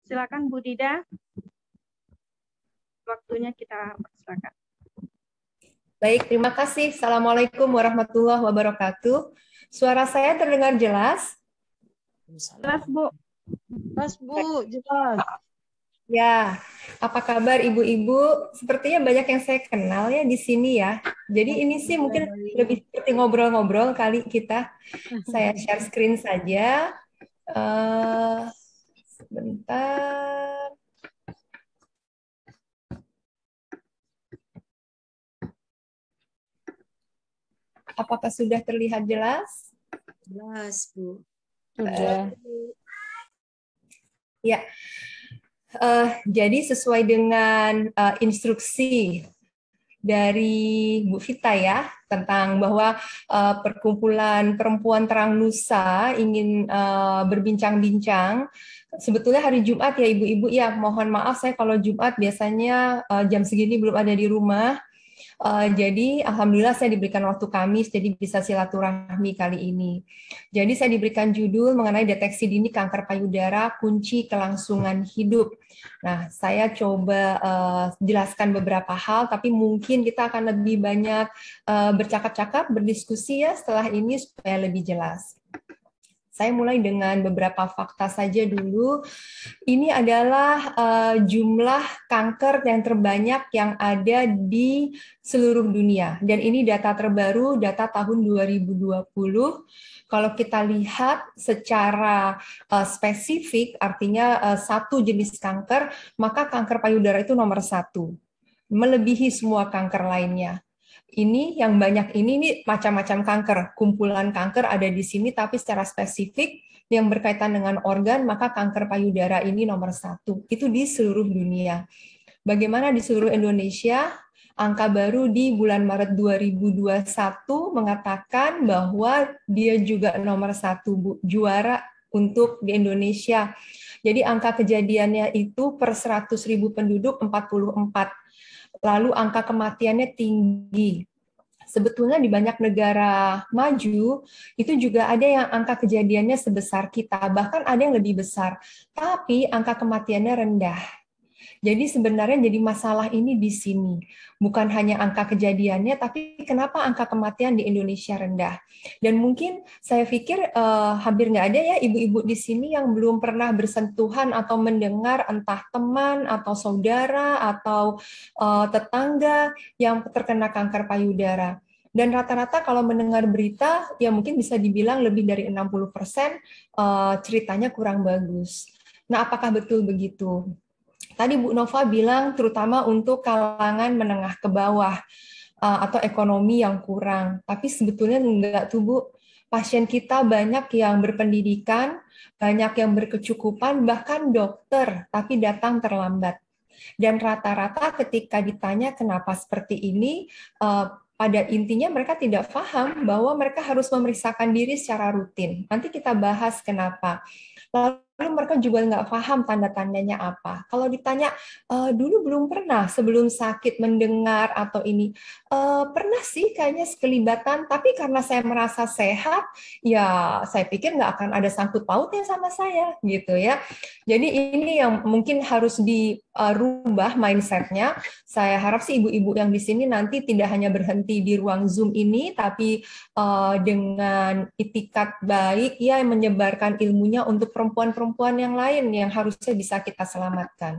Silakan Bu Dida, waktunya kita persilakan. Baik, terima kasih. Assalamualaikum warahmatullahi wabarakatuh. Suara saya terdengar jelas? Jelas Bu. Jelas Bu, jelas. Ya, apa kabar ibu-ibu? Sepertinya banyak yang saya kenal ya di sini ya. Jadi ini sih mungkin lebih seperti ngobrol-ngobrol kali kita. Saya share screen saja. Sebentar. Apakah sudah terlihat jelas? Jelas Bu. Sudah. Ya. Jadi sesuai dengan instruksi dari Bu Vita ya tentang bahwa perkumpulan perempuan Terang Nusa ingin berbincang-bincang. Sebetulnya hari Jumat ya ibu-ibu ya, mohon maaf saya kalau Jumat biasanya jam segini belum ada di rumah. Jadi alhamdulillah saya diberikan waktu Kamis, jadi bisa silaturahmi kali ini. Jadi saya diberikan judul mengenai deteksi dini kanker payudara, kunci kelangsungan hidup. Nah, saya coba jelaskan beberapa hal, tapi mungkin kita akan lebih banyak bercakap-cakap, berdiskusi ya setelah ini supaya lebih jelas. Saya mulai dengan beberapa fakta saja dulu. Ini adalah jumlah kanker yang terbanyak yang ada di seluruh dunia. Dan ini data terbaru, data tahun 2020. Kalau kita lihat secara spesifik, artinya satu jenis kanker, maka kanker payudara itu nomor satu, melebihi semua kanker lainnya. Ini yang banyak ini macam-macam kanker, kumpulan kanker ada di sini, tapi secara spesifik yang berkaitan dengan organ, maka kanker payudara ini nomor satu. Itu di seluruh dunia. Bagaimana di seluruh Indonesia? Angka baru di bulan Maret 2021 mengatakan bahwa dia juga nomor satu juara untuk di Indonesia. Jadi angka kejadiannya itu per 100.000 penduduk 44. Lalu angka kematiannya tinggi. Sebetulnya di banyak negara maju itu juga ada yang angka kejadiannya sebesar kita, bahkan ada yang lebih besar, tapi angka kematiannya rendah. Jadi sebenarnya jadi masalah ini di sini. Bukan hanya angka kejadiannya, tapi kenapa angka kematian di Indonesia rendah. Dan mungkin saya pikir hampir nggak ada ya ibu-ibu di sini yang belum pernah bersentuhan atau mendengar entah teman atau saudara atau tetangga yang terkena kanker payudara. Dan rata-rata kalau mendengar berita, ya mungkin bisa dibilang lebih dari 60% ceritanya kurang bagus. Nah, apakah betul begitu? Tadi Bu Nova bilang terutama untuk kalangan menengah ke bawah atau ekonomi yang kurang. Tapi sebetulnya enggak tuh Bu. Pasien kita banyak yang berpendidikan, banyak yang berkecukupan, bahkan dokter, tapi datang terlambat. Dan rata-rata ketika ditanya kenapa seperti ini, pada intinya mereka tidak paham bahwa mereka harus memeriksakan diri secara rutin. Nanti kita bahas kenapa. Lalu mereka juga nggak paham tanda-tandanya apa. Kalau ditanya, dulu belum pernah sebelum sakit mendengar atau ini, pernah sih kayaknya sekelibatan, tapi karena saya merasa sehat, ya saya pikir nggak akan ada sangkut pautnya sama saya, gitu ya. Jadi ini yang mungkin harus dirubah mindset-nya. Saya harap sih ibu-ibu yang di sini nanti tidak hanya berhenti di ruang Zoom ini, tapi dengan itikat baik ya menyebarkan ilmunya untuk perempuan-perempuan yang lain yang harusnya bisa kita selamatkan.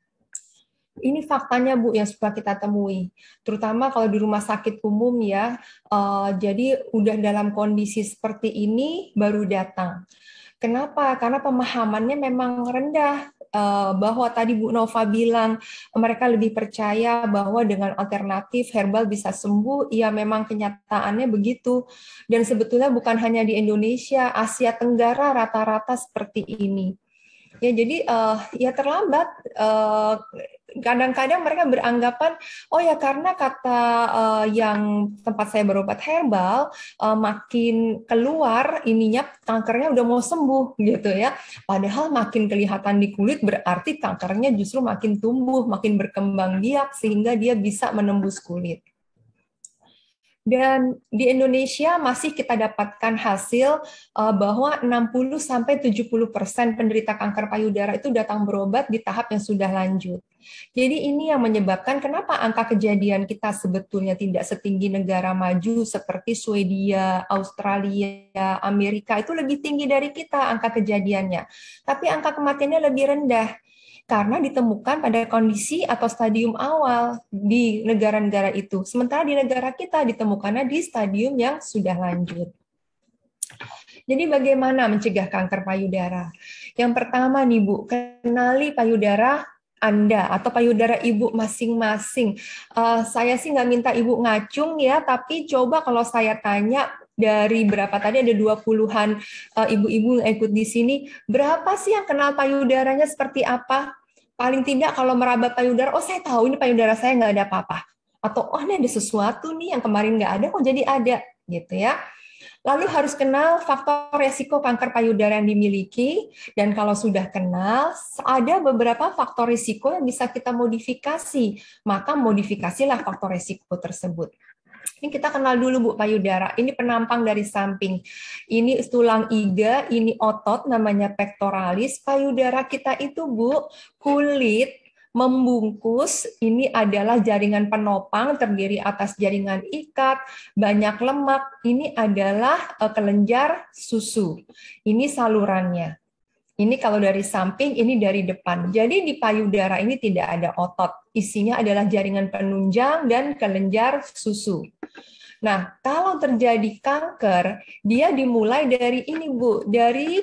Ini faktanya Bu yang suka kita temui, terutama kalau di rumah sakit umum ya. Jadi udah dalam kondisi seperti ini baru datang. Kenapa? Karena pemahamannya memang rendah. Bahwa tadi Bu Nova bilang mereka lebih percaya bahwa dengan alternatif herbal bisa sembuh, ya memang kenyataannya begitu. Dan sebetulnya bukan hanya di Indonesia, Asia Tenggara rata-rata seperti ini. Ya jadi ya terlambat. Kadang-kadang mereka beranggapan, oh ya karena kata yang tempat saya berobat herbal, makin keluar ininya kankernya udah mau sembuh gitu ya. Padahal makin kelihatan di kulit berarti kankernya justru makin tumbuh, makin berkembang biak sehingga dia bisa menembus kulit. Dan di Indonesia masih kita dapatkan hasil bahwa 60-70% penderita kanker payudara itu datang berobat di tahap yang sudah lanjut. Jadi ini yang menyebabkan kenapa angka kejadian kita sebetulnya tidak setinggi negara maju seperti Swedia, Australia, Amerika, itu lebih tinggi dari kita angka kejadiannya. Tapi angka kematiannya lebih rendah karena ditemukan pada kondisi atau stadium awal di negara-negara itu. Sementara di negara kita ditemukannya di stadium yang sudah lanjut. Jadi bagaimana mencegah kanker payudara? Yang pertama nih Bu, kenali payudara Anda atau payudara Ibu masing-masing. Saya sih nggak minta Ibu ngacung ya, tapi coba kalau saya tanya dari berapa tadi ada 20-an ibu-ibu yang ikut di sini, berapa sih yang kenal payudaranya seperti apa? Paling tidak kalau meraba payudara, oh saya tahu ini payudara saya nggak ada apa-apa. Atau oh ini ada sesuatu nih yang kemarin nggak ada, kok jadi ada, gitu ya. Lalu harus kenal faktor resiko kanker payudara yang dimiliki, dan kalau sudah kenal, ada beberapa faktor risiko yang bisa kita modifikasi, maka modifikasilah faktor risiko tersebut. Ini kita kenal dulu Bu payudara, ini penampang dari samping. Ini tulang iga, ini otot namanya pectoralis. Payudara kita itu Bu, kulit membungkus, ini adalah jaringan penopang terdiri atas jaringan ikat, banyak lemak, ini adalah kelenjar susu. Ini salurannya. Ini kalau dari samping, ini dari depan. Jadi di payudara ini tidak ada otot. Isinya adalah jaringan penunjang dan kelenjar susu. Nah, kalau terjadi kanker, dia dimulai dari ini, Bu. Dari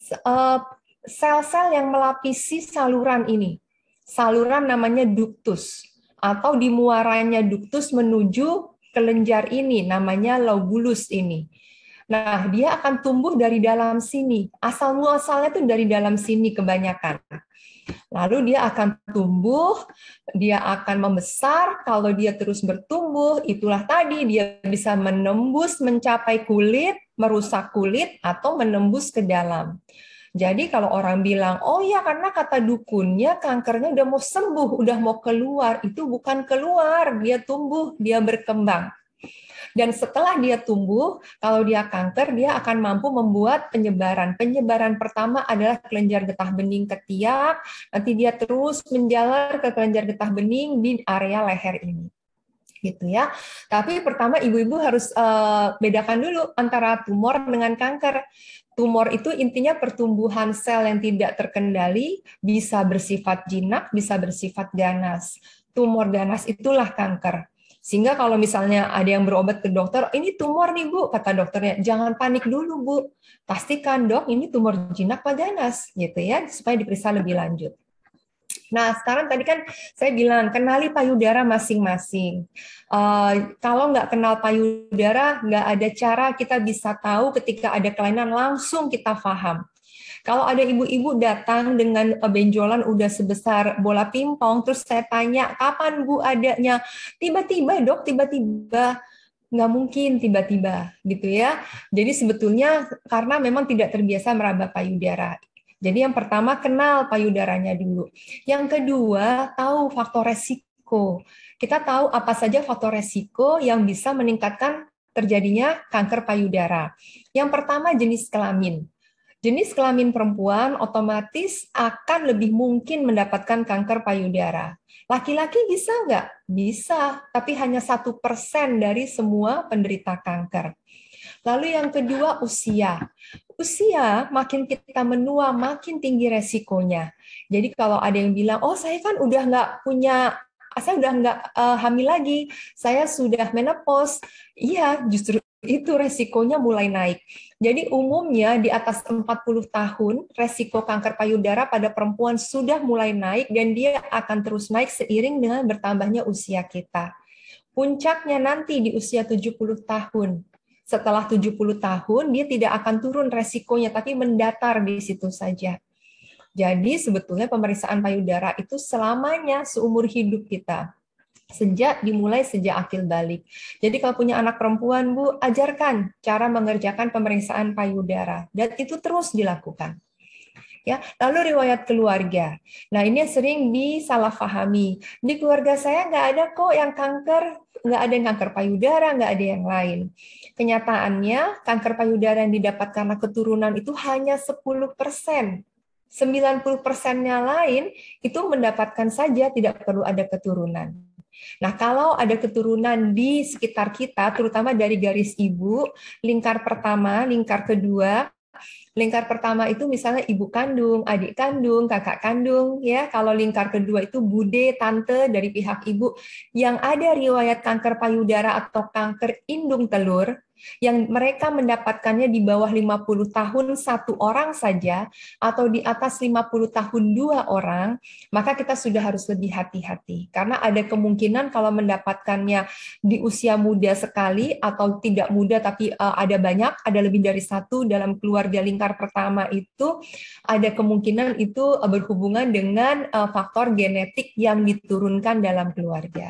sel-sel yang melapisi saluran ini. Saluran namanya ductus. Atau di muaranya ductus menuju kelenjar ini, namanya lobulus ini. Nah, dia akan tumbuh dari dalam sini. Asal-muasalnya itu dari dalam sini kebanyakan. Lalu dia akan tumbuh, dia akan membesar. Kalau dia terus bertumbuh, itulah tadi dia bisa menembus, mencapai kulit, merusak kulit, atau menembus ke dalam. Jadi kalau orang bilang, oh ya karena kata dukunnya kankernya udah mau sembuh, udah mau keluar. Itu bukan keluar, dia tumbuh, dia berkembang. Dan setelah dia tumbuh, kalau dia kanker, dia akan mampu membuat penyebaran. Penyebaran pertama adalah kelenjar getah bening ketiak, nanti dia terus menjalar ke kelenjar getah bening di area leher ini. Gitu ya. Tapi pertama ibu-ibu harus bedakan dulu antara tumor dengan kanker. Tumor itu intinya pertumbuhan sel yang tidak terkendali, bisa bersifat jinak, bisa bersifat ganas. Tumor ganas itulah kanker. Sehingga kalau misalnya ada yang berobat ke dokter, ini tumor nih Bu, kata dokternya, jangan panik dulu Bu, pastikan dok ini tumor jinak apa ganas, gitu ya, supaya diperiksa lebih lanjut. Nah sekarang tadi kan saya bilang kenali payudara masing-masing. Kalau nggak kenal payudara, nggak ada cara kita bisa tahu ketika ada kelainan langsung kita paham. Kalau ada ibu-ibu datang dengan benjolan udah sebesar bola pingpong, terus saya tanya, kapan Bu adanya? Tiba-tiba dok, tiba-tiba. Nggak mungkin tiba-tiba, gitu ya. Jadi sebetulnya karena memang tidak terbiasa meraba payudara. Jadi yang pertama, kenal payudaranya dulu. Yang kedua, tahu faktor resiko. Kita tahu apa saja faktor resiko yang bisa meningkatkan terjadinya kanker payudara. Yang pertama, jenis kelamin. Jenis kelamin perempuan otomatis akan lebih mungkin mendapatkan kanker payudara. Laki-laki bisa nggak? Bisa, tapi hanya 1% dari semua penderita kanker. Lalu yang kedua, usia. Usia makin kita menua, makin tinggi resikonya. Jadi kalau ada yang bilang, oh saya kan udah nggak punya, saya udah nggak hamil lagi, saya sudah menopause. Iya, justru itu resikonya mulai naik. Jadi umumnya di atas 40 tahun, resiko kanker payudara pada perempuan sudah mulai naik dan dia akan terus naik seiring dengan bertambahnya usia kita. Puncaknya nanti di usia 70 tahun. Setelah 70 tahun, dia tidak akan turun resikonya, tapi mendatar di situ saja. Jadi sebetulnya pemeriksaan payudara itu selamanya seumur hidup kita. Dimulai sejak akil balik. Jadi kalau punya anak perempuan, Bu, ajarkan cara mengerjakan pemeriksaan payudara. Dan itu terus dilakukan. Ya, lalu riwayat keluarga. Nah, ini yang sering disalahpahami. Di keluarga saya nggak ada kok yang kanker, nggak ada yang kanker payudara, nggak ada yang lain. Kenyataannya, kanker payudara yang didapat karena keturunan itu hanya 10%. 90%-nya lain itu mendapatkan saja, tidak perlu ada keturunan. Nah, kalau ada keturunan di sekitar kita, terutama dari garis ibu, lingkar pertama, lingkar kedua, lingkar pertama itu misalnya ibu kandung, adik kandung, kakak kandung, ya. Kalau lingkar kedua itu bude, tante dari pihak ibu yang ada riwayat kanker payudara atau kanker indung telur, yang mereka mendapatkannya di bawah 50 tahun satu orang saja, atau di atas 50 tahun dua orang, maka kita sudah harus lebih hati-hati. Karena ada kemungkinan kalau mendapatkannya di usia muda sekali, atau tidak muda tapi ada banyak, ada lebih dari satu dalam keluarga lingkar pertama itu, ada kemungkinan itu berhubungan dengan faktor genetik yang diturunkan dalam keluarga.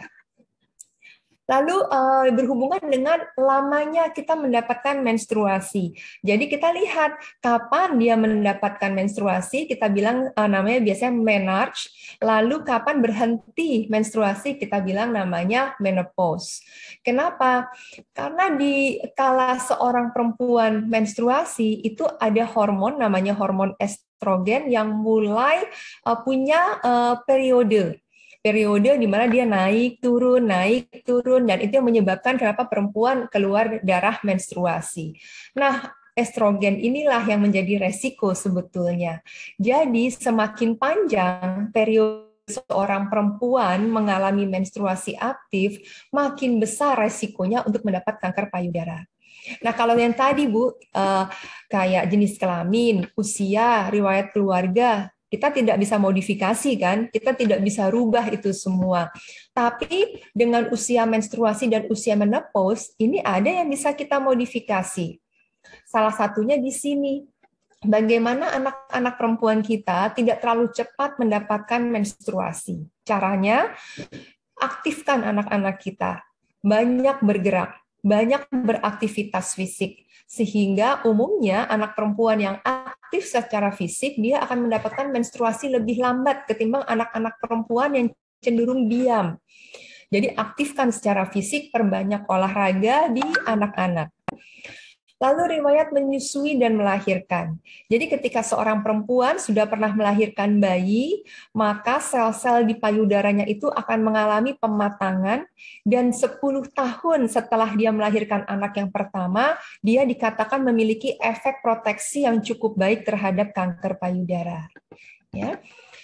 Lalu berhubungan dengan lamanya kita mendapatkan menstruasi. Jadi kita lihat kapan dia mendapatkan menstruasi, kita bilang namanya biasanya menarche. Lalu kapan berhenti menstruasi, kita bilang namanya menopause. Kenapa? Karena di kala seorang perempuan menstruasi itu ada hormon namanya hormon estrogen yang mulai punya periode di mana dia naik turun, dan itu yang menyebabkan kenapa perempuan keluar darah menstruasi. Nah, estrogen inilah yang menjadi resiko sebetulnya. Jadi semakin panjang periode seorang perempuan mengalami menstruasi aktif, makin besar resikonya untuk mendapat kanker payudara. Nah, kalau yang tadi, Bu, kayak jenis kelamin, usia, riwayat keluarga, kita tidak bisa modifikasi kan, kita tidak bisa rubah itu semua. Tapi dengan usia menstruasi dan usia menopause, ini ada yang bisa kita modifikasi. Salah satunya di sini. Bagaimana anak-anak perempuan kita tidak terlalu cepat mendapatkan menstruasi. Caranya, aktifkan anak-anak kita. Banyak bergerak, banyak beraktivitas fisik. Sehingga umumnya anak perempuan yang aktif secara fisik, dia akan mendapatkan menstruasi lebih lambat ketimbang anak-anak perempuan yang cenderung diam. Jadi aktifkan secara fisik, perbanyak olahraga di anak-anak. Lalu riwayat menyusui dan melahirkan. Jadi ketika seorang perempuan sudah pernah melahirkan bayi, maka sel-sel di payudaranya itu akan mengalami pematangan, dan 10 tahun setelah dia melahirkan anak yang pertama, dia dikatakan memiliki efek proteksi yang cukup baik terhadap kanker payudara. Ya.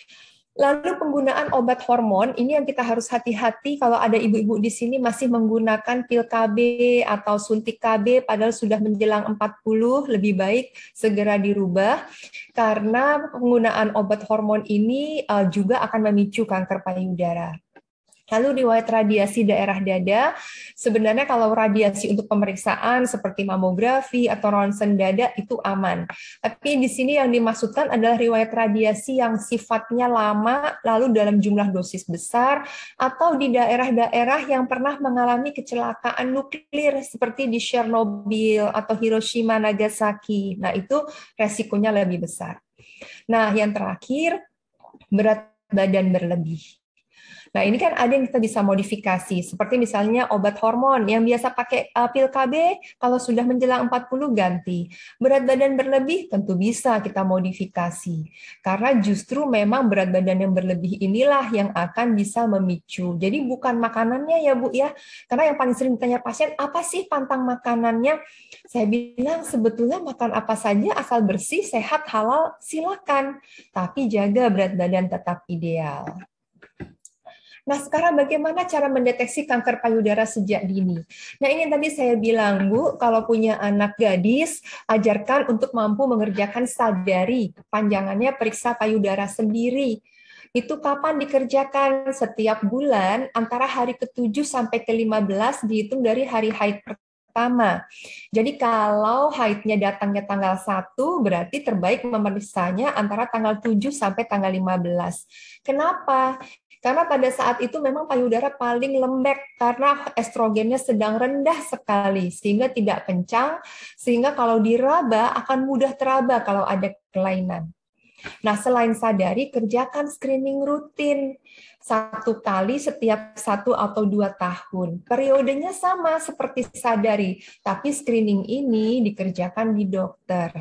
Lalu penggunaan obat hormon, ini yang kita harus hati-hati kalau ada ibu-ibu di sini masih menggunakan pil KB atau suntik KB padahal sudah menjelang 40, lebih baik segera dirubah karena penggunaan obat hormon ini juga akan memicu kanker payudara. Lalu riwayat radiasi daerah dada, sebenarnya kalau radiasi untuk pemeriksaan seperti mamografi atau ronsen dada itu aman. Tapi di sini yang dimaksudkan adalah riwayat radiasi yang sifatnya lama, lalu dalam jumlah dosis besar, atau di daerah-daerah yang pernah mengalami kecelakaan nuklir seperti di Chernobyl atau Hiroshima, Nagasaki. Nah, itu resikonya lebih besar. Nah, yang terakhir, berat badan berlebih. Nah, ini kan ada yang kita bisa modifikasi, seperti misalnya obat hormon yang biasa pakai pil KB, kalau sudah menjelang 40 ganti. Berat badan berlebih tentu bisa kita modifikasi, karena justru memang berat badan yang berlebih inilah yang akan bisa memicu. Jadi bukan makanannya ya Bu ya, karena yang paling sering ditanya pasien, apa sih pantang makanannya? Saya bilang sebetulnya makan apa saja asal bersih, sehat, halal, silakan. Tapi jaga berat badan tetap ideal. Nah, sekarang bagaimana cara mendeteksi kanker payudara sejak dini? Nah, ini tadi saya bilang, Bu, kalau punya anak gadis, ajarkan untuk mampu mengerjakan sadari. Panjangannya periksa payudara sendiri. Itu kapan dikerjakan? Setiap bulan, antara hari ke-7 sampai ke-15 dihitung dari hari haid pertama. Jadi kalau haidnya datangnya tanggal 1, berarti terbaik memeriksanya antara tanggal 7 sampai tanggal 15. Kenapa? Karena pada saat itu memang payudara paling lembek karena estrogennya sedang rendah sekali sehingga tidak kencang, sehingga kalau diraba akan mudah teraba kalau ada kelainan. Nah, selain sadari, kerjakan screening rutin 1 kali setiap 1 atau 2 tahun. Periodenya sama seperti sadari, tapi screening ini dikerjakan di dokter.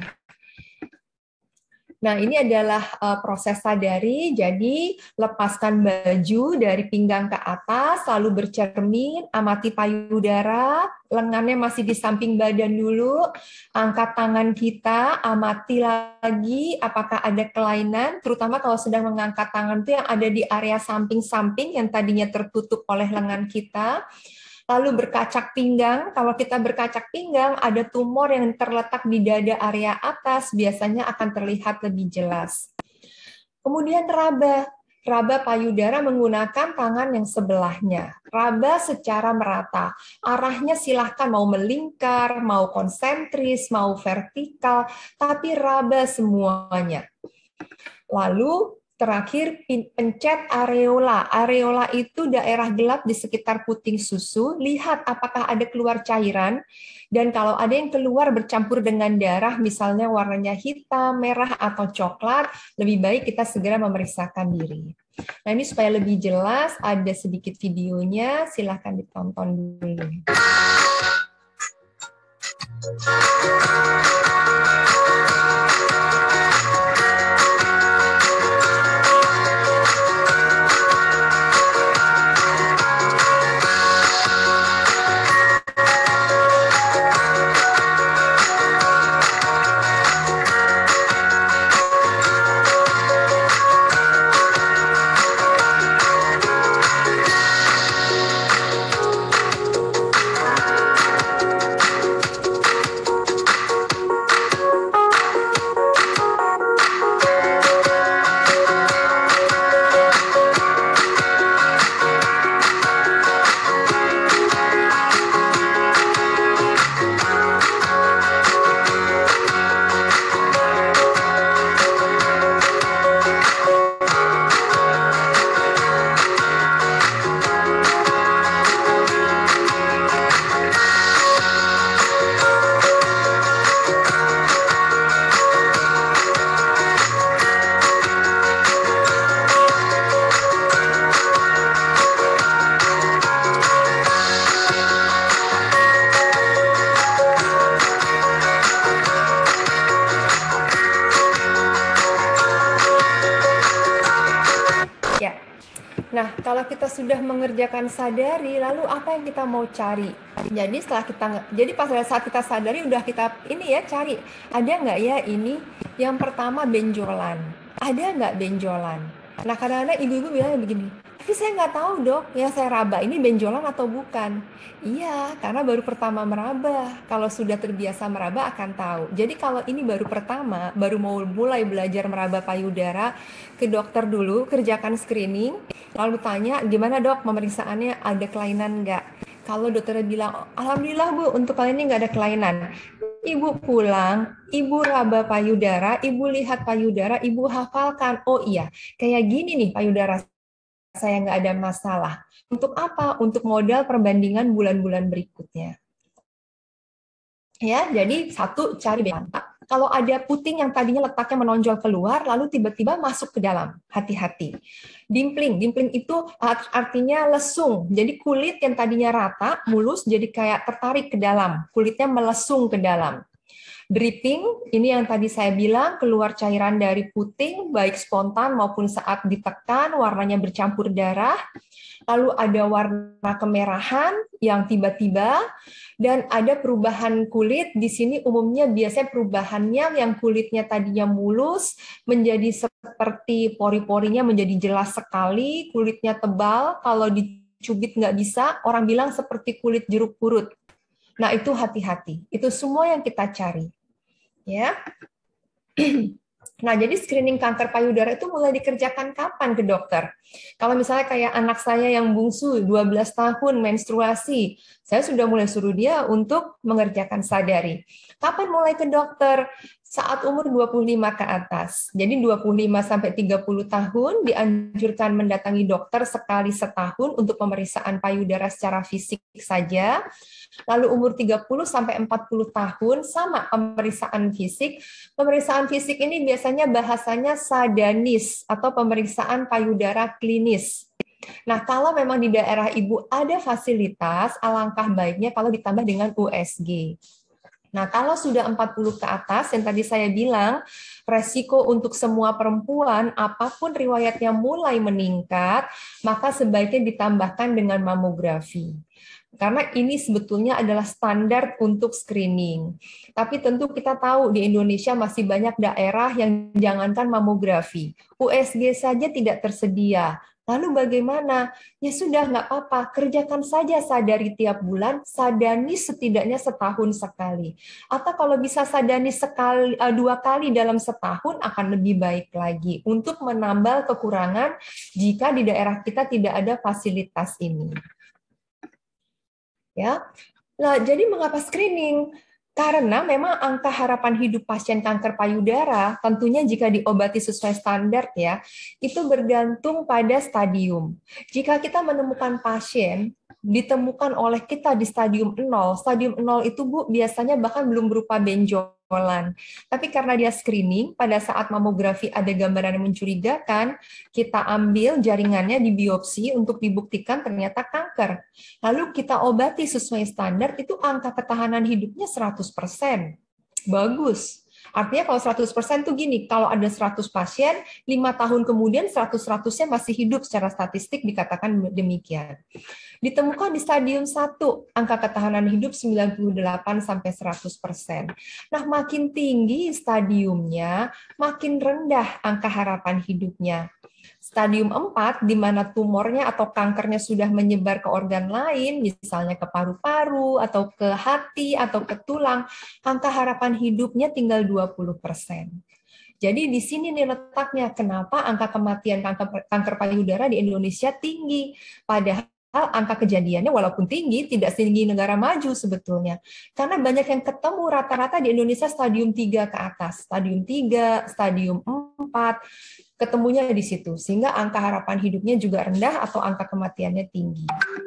Nah, ini adalah proses sadari, jadi lepaskan baju dari pinggang ke atas, lalu bercermin, amati payudara, lengannya masih di samping badan dulu, angkat tangan kita, amati lagi apakah ada kelainan, terutama kalau sedang mengangkat tangan itu yang ada di area samping-samping yang tadinya tertutup oleh lengan kita. Lalu berkacak pinggang, kalau kita berkacak pinggang, ada tumor yang terletak di dada area atas, biasanya akan terlihat lebih jelas. Kemudian raba payudara menggunakan tangan yang sebelahnya. Raba secara merata. Arahnya silahkan mau melingkar, mau konsentris, mau vertikal, tapi raba semuanya. Lalu terakhir, pencet areola. Areola itu daerah gelap di sekitar puting susu. Lihat apakah ada keluar cairan. Dan kalau ada yang keluar bercampur dengan darah, misalnya warnanya hitam, merah, atau coklat, lebih baik kita segera memeriksakan diri. Nah, ini supaya lebih jelas, ada sedikit videonya. Silahkan ditonton dulu. Nah, kalau kita sudah mengerjakan sadari, lalu apa yang kita mau cari? Jadi pas saat kita sadari udah kita ini ya cari, ada nggak ya ini? Yang pertama benjolan, ada nggak benjolan? Nah, kadang-kadang ibu-ibu bilang begini, tapi saya nggak tahu dok, yang saya raba ini benjolan atau bukan? Iya, karena baru pertama meraba. Kalau sudah terbiasa meraba akan tahu. Jadi kalau ini baru pertama, baru mau mulai belajar meraba payudara, ke dokter dulu, kerjakan screening, lalu tanya, gimana dok pemeriksaannya, ada kelainan nggak? Kalau dokternya bilang, alhamdulillah bu, untuk kali ini nggak ada kelainan. Ibu pulang, ibu raba payudara, ibu lihat payudara, ibu hafalkan. Oh iya, kayak gini nih payudara saya nggak ada masalah. Untuk apa? Untuk modal perbandingan bulan-bulan berikutnya. Ya, jadi satu, cari benjolan. Kalau ada puting yang tadinya letaknya menonjol keluar, lalu tiba-tiba masuk ke dalam, hati-hati. Dimpling itu artinya lesung. Jadi kulit yang tadinya rata, mulus, jadi kayak tertarik ke dalam. Kulitnya melesung ke dalam. Dripping, ini yang tadi saya bilang, keluar cairan dari puting, baik spontan maupun saat ditekan, warnanya bercampur darah. Lalu ada warna kemerahan yang tiba-tiba, dan ada perubahan kulit. Di sini umumnya biasanya perubahannya yang kulitnya tadinya mulus, menjadi seperti pori-porinya menjadi jelas sekali, kulitnya tebal, kalau dicubit nggak bisa, orang bilang seperti kulit jeruk purut. Nah, itu hati-hati. Itu semua yang kita cari. Ya. Nah, jadi screening kanker payudara itu mulai dikerjakan kapan ke dokter? Kalau misalnya kayak anak saya yang bungsu, 12 tahun, menstruasi, saya sudah mulai suruh dia untuk mengerjakan sadari. Kapan mulai ke dokter? saat umur 25 ke atas. Jadi 25 sampai 30 tahun dianjurkan mendatangi dokter sekali setahun untuk pemeriksaan payudara secara fisik saja. Lalu umur 30 sampai 40 tahun sama pemeriksaan fisik. Pemeriksaan fisik ini biasanya bahasanya sadanis atau pemeriksaan payudara klinis. Nah, kalau memang di daerah Ibu ada fasilitas, alangkah baiknya kalau ditambah dengan USG. Nah, kalau sudah 40 ke atas, yang tadi saya bilang, resiko untuk semua perempuan, apapun riwayatnya mulai meningkat, maka sebaiknya ditambahkan dengan mamografi. Karena ini sebetulnya adalah standar untuk screening. Tapi tentu kita tahu di Indonesia masih banyak daerah yang jangankan mamografi, USG saja tidak tersedia. Lalu bagaimana? Ya sudah, nggak apa-apa, kerjakan saja sadari tiap bulan, sadani setidaknya setahun sekali. Atau kalau bisa sadani sekali, 2 kali dalam setahun akan lebih baik lagi untuk menambal kekurangan jika di daerah kita tidak ada fasilitas ini. Ya, nah, jadi mengapa screening? Karena memang angka harapan hidup pasien kanker payudara, tentunya jika diobati sesuai standar ya, itu bergantung pada stadium. Jika kita menemukan pasien, ditemukan oleh kita di stadium 0 itu Bu biasanya bahkan belum berupa benjolan. Tapi karena dia screening, pada saat mamografi ada gambaran yang mencurigakan, kita ambil jaringannya di biopsi untuk dibuktikan ternyata kanker. Lalu kita obati sesuai standar, itu angka ketahanan hidupnya 100%. Bagus. Artinya kalau 100% tuh gini, kalau ada 100 pasien, 5 tahun kemudian 100-100-nya masih hidup secara statistik dikatakan demikian. Ditemukan di stadium 1, angka ketahanan hidup 98-100%. Nah, makin tinggi stadiumnya, makin rendah angka harapan hidupnya. Stadium 4, di mana tumornya atau kankernya sudah menyebar ke organ lain, misalnya ke paru-paru, atau ke hati, atau ke tulang, angka harapan hidupnya tinggal 20%. Jadi di sini nih letaknya, kenapa angka kematian kanker payudara di Indonesia tinggi, padahal angka kejadiannya walaupun tinggi, tidak setinggi negara maju sebetulnya. Karena banyak yang ketemu rata-rata di Indonesia stadium 3 ke atas, stadium 3, stadium 4, ketemunya di situ, sehingga angka harapan hidupnya juga rendah atau angka kematiannya tinggi.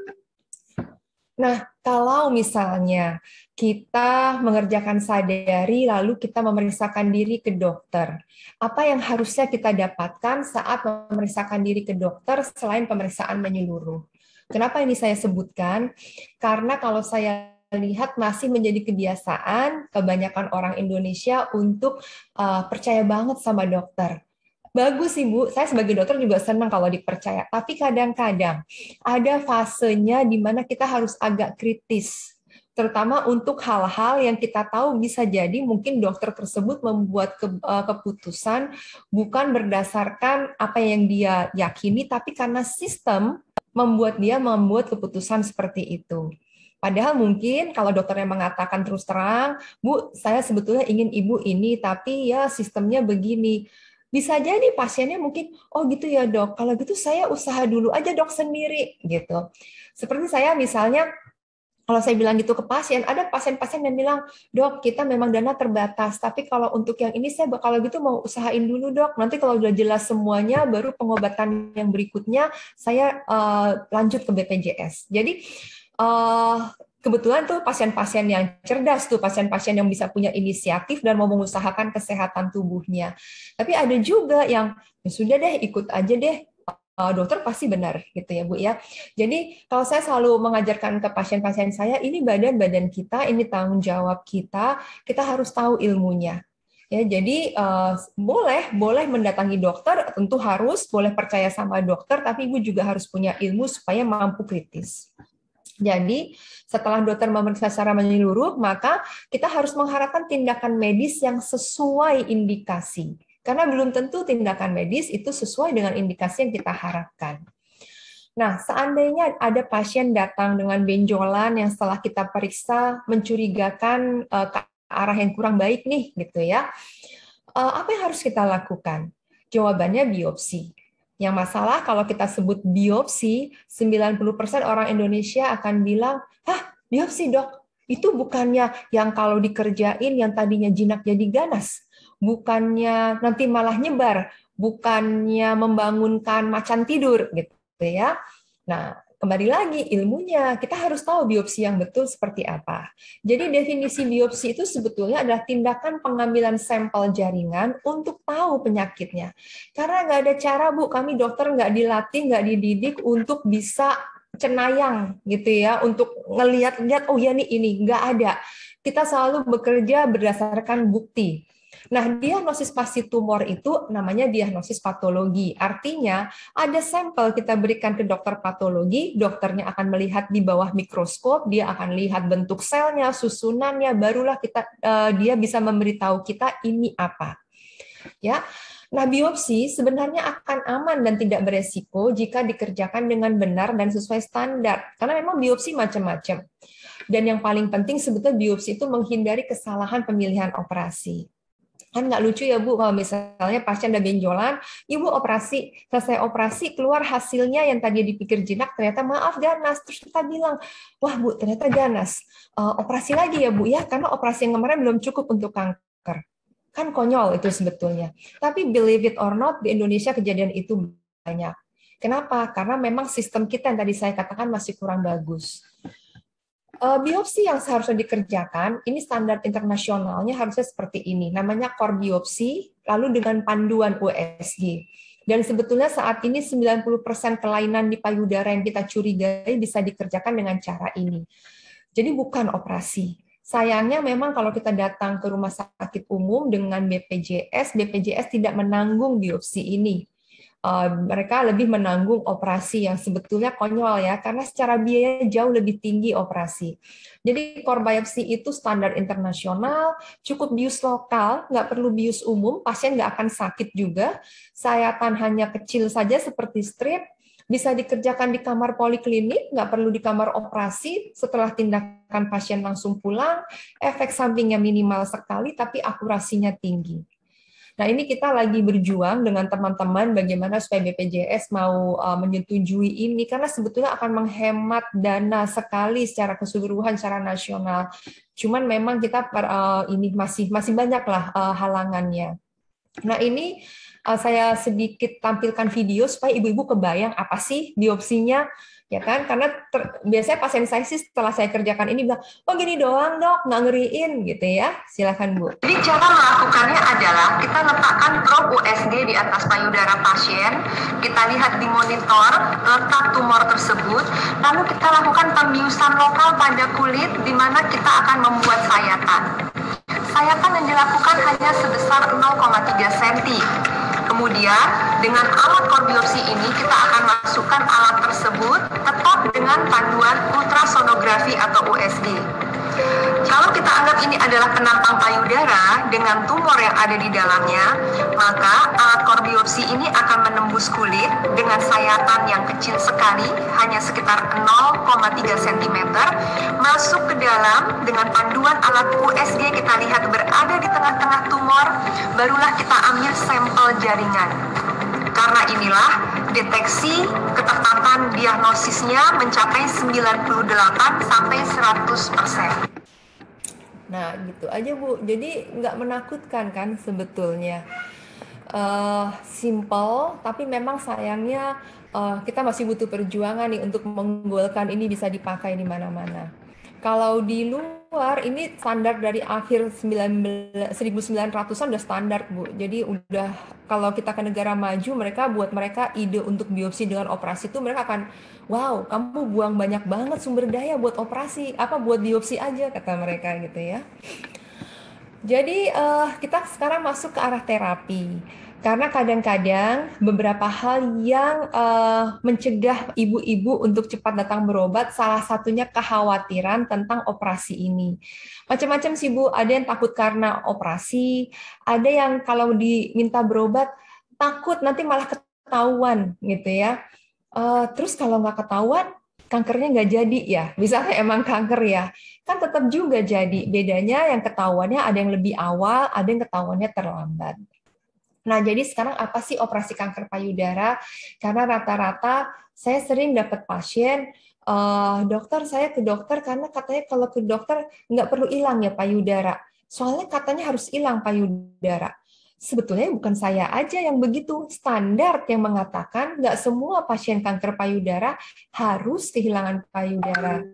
Nah, kalau misalnya kita mengerjakan sadari, lalu kita memeriksakan diri ke dokter, apa yang harusnya kita dapatkan saat memeriksakan diri ke dokter selain pemeriksaan menyeluruh? Kenapa ini saya sebutkan? Karena kalau saya lihat masih menjadi kebiasaan kebanyakan orang Indonesia untuk percaya banget sama dokter. Bagus Ibu, saya sebagai dokter juga senang kalau dipercaya, tapi kadang-kadang ada fasenya di mana kita harus agak kritis, terutama untuk hal-hal yang kita tahu bisa jadi mungkin dokter tersebut membuat keputusan bukan berdasarkan apa yang dia yakini, tapi karena sistem membuat dia membuat keputusan seperti itu. Padahal mungkin kalau dokternya mengatakan terus terang, Bu, saya sebetulnya ingin Ibu ini, tapi ya sistemnya begini. Bisa jadi pasiennya mungkin, oh gitu ya dok, kalau gitu saya usaha dulu aja dok sendiri, gitu. Seperti saya misalnya, kalau saya bilang gitu ke pasien, ada pasien-pasien yang bilang, dok kita memang dana terbatas, tapi kalau untuk yang ini saya kalau gitu mau usahain dulu dok, nanti kalau udah jelas semuanya, baru pengobatan yang berikutnya saya lanjut ke BPJS. Jadi, kebetulan tuh pasien-pasien yang cerdas tuh, pasien-pasien yang bisa punya inisiatif dan mau mengusahakan kesehatan tubuhnya. Tapi ada juga yang ya sudah deh ikut aja deh, dokter pasti benar gitu ya Bu ya. Jadi kalau saya selalu mengajarkan ke pasien-pasien saya, ini badan kita, ini tanggung jawab kita harus tahu ilmunya. Ya, jadi boleh mendatangi dokter, tentu harus boleh percaya sama dokter, tapi Ibu juga harus punya ilmu supaya mampu kritis. Jadi, setelah dokter memeriksa secara menyeluruh, maka kita harus mengharapkan tindakan medis yang sesuai indikasi. Karena belum tentu tindakan medis itu sesuai dengan indikasi yang kita harapkan. Nah, seandainya ada pasien datang dengan benjolan yang setelah kita periksa mencurigakan ke arah yang kurang baik nih, gitu ya. Apa yang harus kita lakukan? Jawabannya biopsi. Yang masalah kalau kita sebut biopsi, 90% orang Indonesia akan bilang, biopsi dok, itu bukannya yang kalau dikerjain yang tadinya jinak jadi ganas. bukannya nanti malah nyebar, bukannya membangunkan macan tidur gitu ya. Nah, kembali lagi ilmunya, kita harus tahu biopsi yang betul seperti apa. Jadi definisi biopsi itu sebetulnya adalah tindakan pengambilan sampel jaringan untuk tahu penyakitnya. Karena nggak ada cara, Bu, kami dokter nggak dilatih, nggak dididik untuk bisa cenayang gitu ya, untuk ngelihat-lihat, oh ya nih ini, nggak ada. Kita selalu bekerja berdasarkan bukti. Nah, diagnosis pasti tumor itu namanya diagnosis patologi. Artinya, ada sampel kita berikan ke dokter patologi, dokternya akan melihat di bawah mikroskop, dia akan lihat bentuk selnya, susunannya, barulah dia bisa memberitahu kita ini apa. Ya. Nah, biopsi sebenarnya akan aman dan tidak beresiko jika dikerjakan dengan benar dan sesuai standar. Karena memang biopsi macam-macam. Dan yang paling penting sebetulnya biopsi itu menghindari kesalahan pemilihan operasi. Kan nggak lucu ya Bu, kalau misalnya pasien ada benjolan, Ibu operasi, selesai operasi keluar hasilnya yang tadi dipikir jinak ternyata maaf ganas, terus kita bilang, wah Bu ternyata ganas, operasi lagi ya Bu ya, karena operasi yang kemarin belum cukup untuk kanker. Kan konyol itu sebetulnya. Tapi believe it or not, di Indonesia kejadian itu banyak. Kenapa? Karena memang sistem kita yang tadi saya katakan masih kurang bagus. Biopsi yang seharusnya dikerjakan, ini standar internasionalnya harusnya seperti ini, namanya core biopsi, lalu dengan panduan USG. Dan sebetulnya saat ini 90% kelainan di payudara yang kita curigai bisa dikerjakan dengan cara ini. Jadi bukan operasi. Sayangnya memang kalau kita datang ke rumah sakit umum dengan BPJS tidak menanggung biopsi ini. Mereka lebih menanggung operasi yang sebetulnya konyol ya, karena secara biaya jauh lebih tinggi operasi. Jadi core biopsy itu standar internasional, cukup bius lokal, nggak perlu bius umum, pasien nggak akan sakit juga, sayatan hanya kecil saja seperti strip, bisa dikerjakan di kamar poliklinik, nggak perlu di kamar operasi, setelah tindakan pasien langsung pulang, efek sampingnya minimal sekali, tapi akurasinya tinggi. Nah, ini kita lagi berjuang dengan teman-teman bagaimana supaya BPJS mau menyetujui ini, karena sebetulnya akan menghemat dana sekali secara keseluruhan, secara nasional. Cuman memang kita ini masih banyaklah halangannya. Nah, ini saya sedikit tampilkan video supaya ibu-ibu kebayang apa sih biopsinya. Ya kan, karena biasanya pasien saya sih setelah saya kerjakan ini bilang, oh gini doang dok, nggak ngeriin gitu ya. Silakan Bu. Jadi cara melakukannya adalah kita letakkan probe USG di atas payudara pasien, kita lihat di monitor letak tumor tersebut, lalu kita lakukan pembiusan lokal pada kulit di mana kita akan membuat sayatan. Sayatan yang dilakukan hanya sebesar 0,3 cm. Kemudian dengan alat core biopsi ini kita akan masukkan alat tersebut tetap dengan panduan ultrasonografi atau USG. Kalau kita anggap ini adalah penampang payudara dengan tumor yang ada di dalamnya, maka alat core biopsi ini akan menembus kulit dengan sayatan yang kecil sekali, hanya sekitar 0,3 cm, masuk ke dalam dengan panduan alat USG kita lihat berada di tengah-tengah tumor, barulah kita ambil sampel jaringan. Karena inilah deteksi ketepatan diagnosisnya mencapai 98 sampai 100%. Nah, gitu aja Bu. Jadi nggak menakutkan kan sebetulnya. Simple, tapi memang sayangnya kita masih butuh perjuangan nih untuk menggolkan ini bisa dipakai di mana-mana. Kalau di luar ini standar dari akhir 1900-an udah standar Bu. Jadi udah kalau kita ke negara maju buat mereka ide untuk biopsi dengan operasi itu mereka akan wow, kamu buang banyak banget sumber daya buat operasi, buat biopsi aja kata mereka gitu ya. Jadi kita sekarang masuk ke arah terapi. Karena kadang-kadang beberapa hal yang mencegah ibu-ibu untuk cepat datang berobat, salah satunya kekhawatiran tentang operasi ini. Macam-macam sih Bu, ada yang takut karena operasi, ada yang kalau diminta berobat, takut nanti malah ketahuan gitu ya. Terus kalau nggak ketahuan, kankernya nggak jadi ya, misalnya emang kanker ya, kan tetap juga jadi. Bedanya yang ketahuannya ada yang lebih awal, ada yang ketahuannya terlambat. Nah, jadi sekarang apa sih operasi kanker payudara? Karena rata-rata saya sering dapat pasien, dokter saya ke dokter karena katanya kalau ke dokter nggak perlu hilang ya payudara. Soalnya katanya harus hilang payudara. Sebetulnya bukan saya aja yang begitu. Standar yang mengatakan nggak semua pasien kanker payudara harus kehilangan payudara.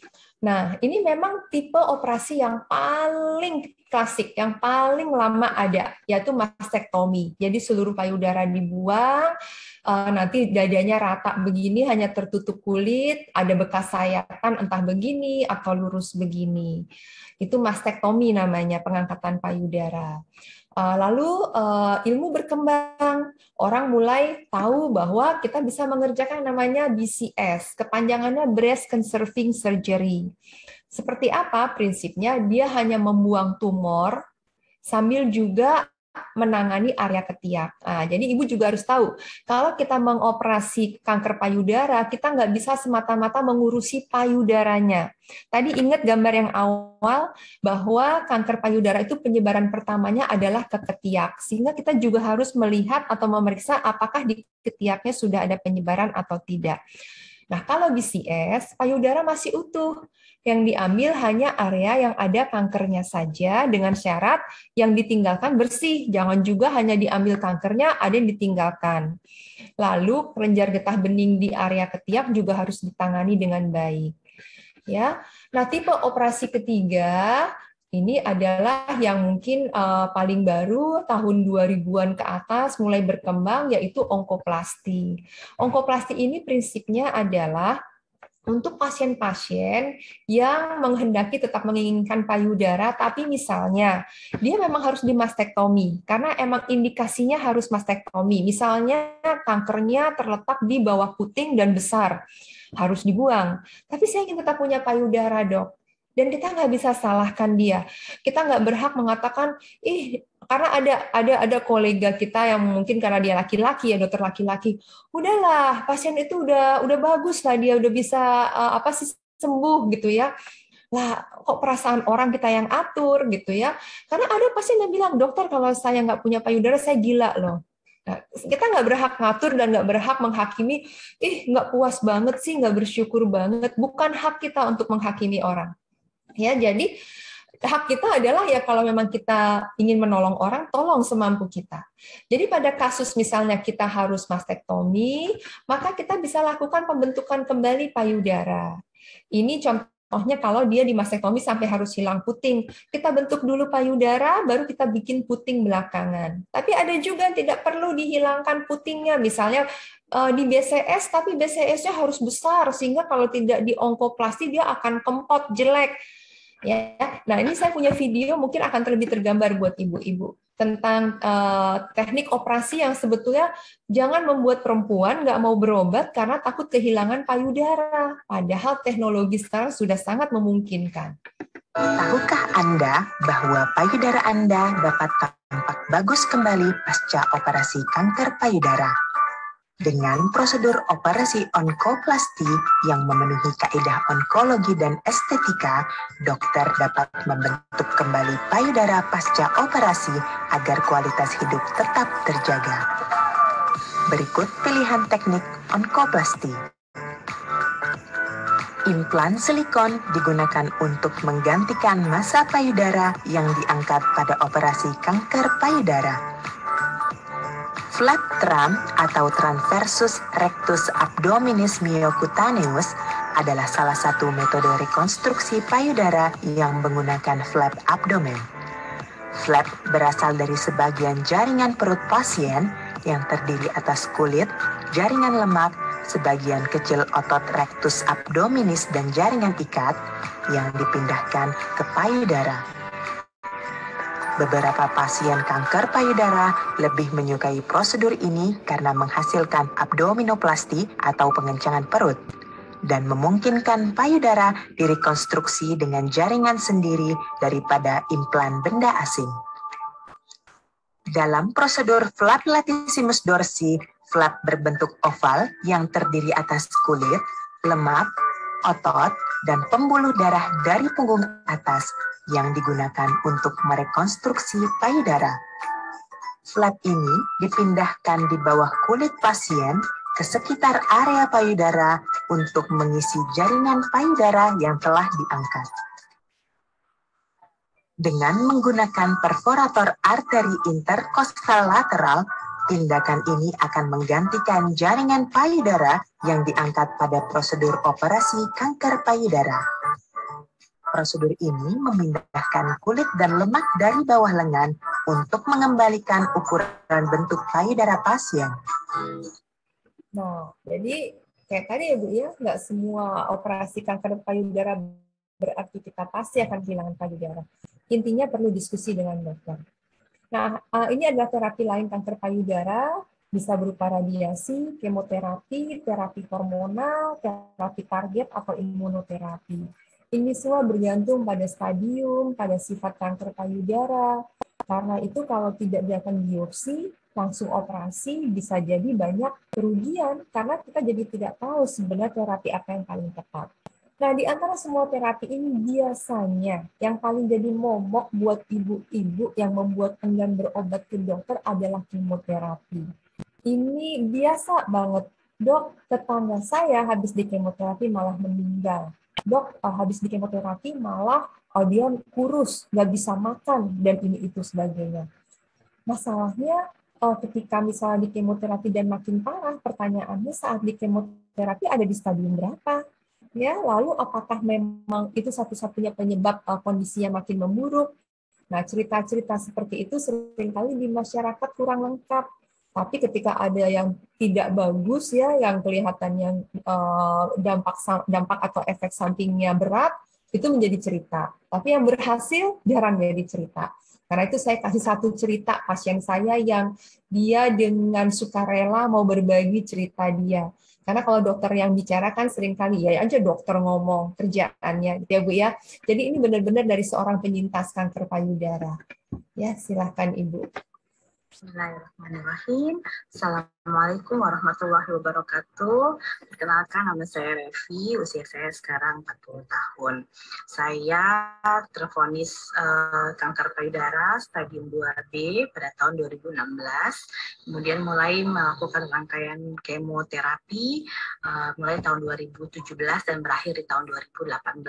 Nah, ini memang tipe operasi yang paling klasik, yang paling lama ada, yaitu mastektomi. Jadi seluruh payudara dibuang, nanti dadanya rata begini, hanya tertutup kulit, ada bekas sayatan entah begini atau lurus begini. Itu mastektomi namanya, pengangkatan payudara. Lalu ilmu berkembang, orang mulai tahu bahwa kita bisa mengerjakan namanya BCS, kepanjangannya Breast Conserving Surgery. Seperti apa prinsipnya? Dia hanya membuang tumor sambil juga menangani area ketiak. Nah, jadi ibu juga harus tahu, kalau kita mengoperasi kanker payudara, kita nggak bisa semata-mata mengurusi payudaranya. Tadi ingat gambar yang awal, bahwa kanker payudara itu penyebaran pertamanya adalah ke ketiak, sehingga kita juga harus melihat atau memeriksa apakah di ketiaknya sudah ada penyebaran atau tidak. Nah, kalau BCS, payudara masih utuh. Yang diambil hanya area yang ada kankernya saja, dengan syarat yang ditinggalkan bersih. Jangan juga hanya diambil kankernya, ada yang ditinggalkan. Lalu kelenjar getah bening di area ketiak juga harus ditangani dengan baik. Ya. Nah, tipe operasi ketiga ini adalah yang mungkin paling baru, tahun 2000-an ke atas mulai berkembang, yaitu onkoplasti. Onkoplasti ini prinsipnya adalah untuk pasien-pasien yang menghendaki tetap menginginkan payudara, tapi misalnya dia memang harus dimastektomi, karena emang indikasinya harus mastektomi. Misalnya kankernya terletak di bawah puting dan besar, harus dibuang. Tapi saya ingin tetap punya payudara, dok. Dan kita nggak bisa salahkan dia. Kita nggak berhak mengatakan, karena ada kolega kita yang mungkin karena dia laki-laki ya, dokter laki-laki, udahlah pasien itu udah bagus lah, dia udah bisa sembuh gitu ya. Lah, kok perasaan orang kita yang atur gitu ya. Karena ada pasien yang bilang, dokter kalau saya nggak punya payudara saya gila loh. Nah, kita nggak berhak ngatur dan nggak berhak menghakimi, nggak puas banget sih, nggak bersyukur banget. Bukan hak kita untuk menghakimi orang. Ya, jadi hak kita adalah ya kalau memang kita ingin menolong orang, tolong semampu kita. Jadi pada kasus misalnya kita harus mastektomi, maka kita bisa lakukan pembentukan kembali payudara. Ini contohnya kalau dia di mastektomi sampai harus hilang puting. Kita bentuk dulu payudara, baru kita bikin puting belakangan. Tapi ada juga yang tidak perlu dihilangkan putingnya, misalnya di BCS, tapi BCS-nya harus besar, sehingga kalau tidak di onkoplasti dia akan kempot, jelek. Ya, nah ini saya punya video mungkin akan lebih tergambar buat ibu-ibu tentang teknik operasi yang sebetulnya jangan membuat perempuan nggak mau berobat karena takut kehilangan payudara. Padahal teknologi sekarang sudah sangat memungkinkan. Tahukah Anda bahwa payudara Anda dapat tampak bagus kembali pasca operasi kanker payudara? Dengan prosedur operasi onkoplasti yang memenuhi kaidah onkologi dan estetika, dokter dapat membentuk kembali payudara pasca operasi agar kualitas hidup tetap terjaga. Berikut pilihan teknik onkoplasti. Implan silikon digunakan untuk menggantikan massa payudara yang diangkat pada operasi kanker payudara. Flap tram atau transversus rectus abdominis myocutaneous adalah salah satu metode rekonstruksi payudara yang menggunakan flap abdomen. Flap berasal dari sebagian jaringan perut pasien yang terdiri atas kulit, jaringan lemak, sebagian kecil otot rectus abdominis dan jaringan ikat yang dipindahkan ke payudara. Beberapa pasien kanker payudara lebih menyukai prosedur ini karena menghasilkan abdominoplasti atau pengencangan perut dan memungkinkan payudara direkonstruksi dengan jaringan sendiri daripada implan benda asing. Dalam prosedur flap latissimus dorsi, flap berbentuk oval yang terdiri atas kulit, lemak, otot, dan pembuluh darah dari punggung atas yang digunakan untuk merekonstruksi payudara. Flap ini dipindahkan di bawah kulit pasien ke sekitar area payudara untuk mengisi jaringan payudara yang telah diangkat. Dengan menggunakan perforator arteri interkostal lateral, tindakan ini akan menggantikan jaringan payudara yang diangkat pada prosedur operasi kanker payudara. Prosedur ini memindahkan kulit dan lemak dari bawah lengan untuk mengembalikan ukuran bentuk payudara pasien. Nah, jadi kayak tadi ya Bu ya, nggak semua operasi kanker payudara berarti kita pasti akan kehilangan payudara. Intinya perlu diskusi dengan dokter. Nah, ini adalah terapi lain kanker payudara, bisa berupa radiasi, kemoterapi, terapi hormonal, terapi target, atau imunoterapi. Ini semua bergantung pada stadium, pada sifat kanker payudara. Karena itu kalau tidak dilakukan biopsi, langsung operasi, bisa jadi banyak kerugian karena kita jadi tidak tahu sebenarnya terapi apa yang paling tepat. Nah, di antara semua terapi ini biasanya yang paling jadi momok buat ibu-ibu yang membuat enggan berobat ke dokter adalah kemoterapi. Ini biasa banget. Dok, tetangga saya habis di kemoterapi malah meninggal. Dok, habis di kemoterapi malah dia kurus, nggak bisa makan, dan ini itu sebagainya. Masalahnya, ketika misalnya di kemoterapi dan makin parah, pertanyaannya saat di kemoterapi ada di stadium berapa? Ya, lalu apakah memang itu satu-satunya penyebab kondisinya makin memburuk? Nah, cerita-cerita seperti itu seringkali di masyarakat kurang lengkap. Tapi ketika ada yang tidak bagus ya, yang kelihatannya dampak atau efek sampingnya berat, itu menjadi cerita. Tapi yang berhasil jarang jadi cerita. Karena itu saya kasih satu cerita pasien saya yang dia dengan sukarela mau berbagi cerita dia. Karena kalau dokter yang bicara kan seringkali ya aja dokter ngomong kerjaannya gitu ya Bu ya. Jadi ini benar-benar dari seorang penyintas kanker payudara. Ya, silahkan Ibu. Bismillahirrahmanirrahim. Assalamualaikum warahmatullahi wabarakatuh. Perkenalkan, nama saya Revi, usia saya sekarang 40 tahun. Saya tervonis kanker payudara stadium 2B pada tahun 2016. Kemudian mulai melakukan rangkaian kemoterapi mulai tahun 2017 dan berakhir di tahun 2018.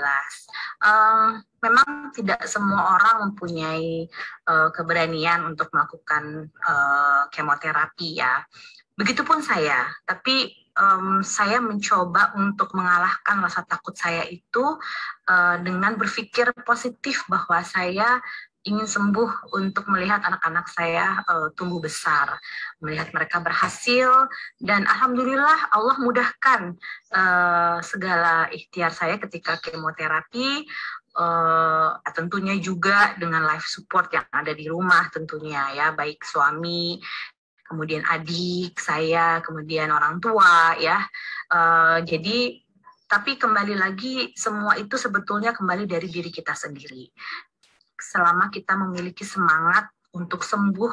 Memang tidak semua orang mempunyai keberanian untuk melakukan kemoterapi ya. Begitupun saya, tapi saya mencoba untuk mengalahkan rasa takut saya itu dengan berpikir positif bahwa saya ingin sembuh untuk melihat anak-anak saya tumbuh besar, melihat mereka berhasil, dan alhamdulillah Allah mudahkan segala ikhtiar saya ketika kemoterapi. Tentunya juga dengan life support yang ada di rumah tentunya ya, baik suami, kemudian adik saya, kemudian orang tua ya. Jadi tapi kembali lagi semua itu sebetulnya kembali dari diri kita sendiri. Selama kita memiliki semangat untuk sembuh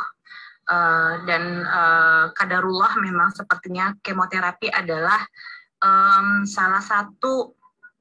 dan qadarullah memang sepertinya kemoterapi adalah salah satu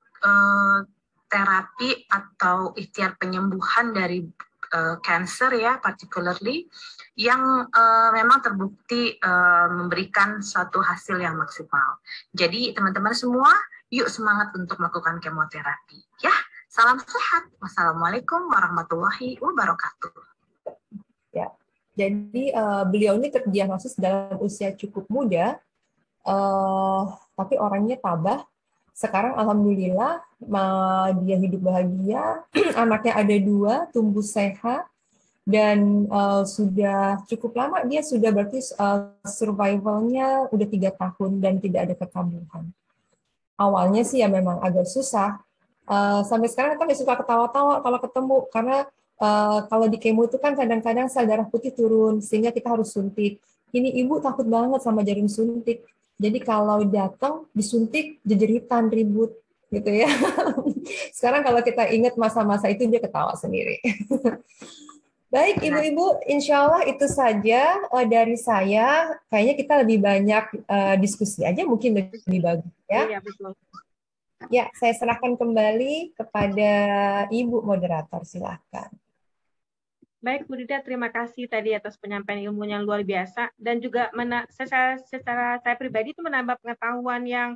terapi atau ikhtiar penyembuhan dari cancer ya, particularly yang memang terbukti memberikan suatu hasil yang maksimal. Jadi teman-teman semua, yuk semangat untuk melakukan kemoterapi. Ya, salam sehat. Wassalamualaikum warahmatullahi wabarakatuh. Ya, jadi beliau ini terdiagnosis dalam usia cukup muda, tapi orangnya tabah. Sekarang alhamdulillah dia hidup bahagia, anaknya ada 2, tumbuh sehat, dan sudah cukup lama dia sudah berarti survivalnya udah 3 tahun dan tidak ada kekambuhan. Awalnya sih ya memang agak susah. Sampai sekarang kita suka ketawa-tawa kalau ketemu, karena kalau di kemo itu kan kadang-kadang sel darah putih turun sehingga kita harus suntik. Ini ibu takut banget sama jarum suntik. Jadi kalau datang disuntik jejeritan ribut gitu ya. Sekarang kalau kita ingat masa-masa itu dia ketawa sendiri. Baik ibu-ibu, insya Allah itu saja dari saya. Kayaknya kita lebih banyak diskusi aja mungkin lebih bagus ya. Iya betul. Ya, saya serahkan kembali kepada Ibu moderator, silahkan. Baik Bu Dida, terima kasih tadi atas penyampaian ilmunya yang luar biasa, dan juga secara saya pribadi itu menambah pengetahuan yang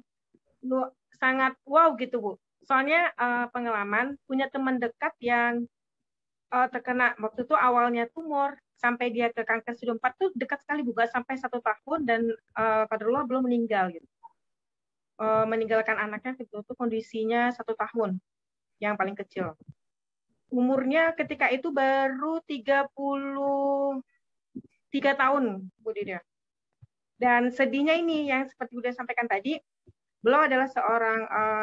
sangat wow gitu Bu. Soalnya pengalaman punya teman dekat yang terkena waktu itu awalnya tumor sampai dia ke kanker stadium 4 tuh dekat sekali, bukan sampai 1 tahun, dan qadarullah belum meninggal gitu. Meninggalkan anaknya itu kondisinya 1 tahun yang paling kecil. Umurnya ketika itu baru 33 tahun, Bu Dida. Dan sedihnya ini yang seperti udah sampaikan tadi, beliau adalah seorang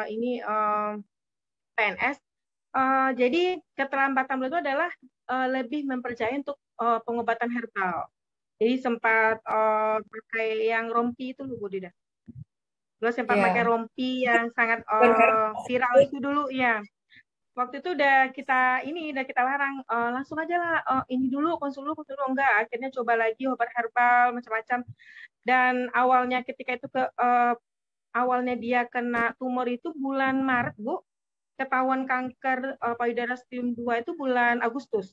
PNS. Jadi keterlambatan beliau itu adalah lebih mempercayai untuk pengobatan herbal. Jadi sempat pakai yang rompi itu, Bu Dida. Beliau sempat pakai rompi yang sangat viral itu dulu, ya. Waktu itu udah kita larang, langsung aja lah, ini dulu konsul dulu, enggak. Akhirnya coba lagi obat herbal macam-macam. Dan awalnya ketika itu awalnya dia kena tumor itu bulan Maret, Bu. Ketahuan kanker payudara stadium 2 itu bulan Agustus.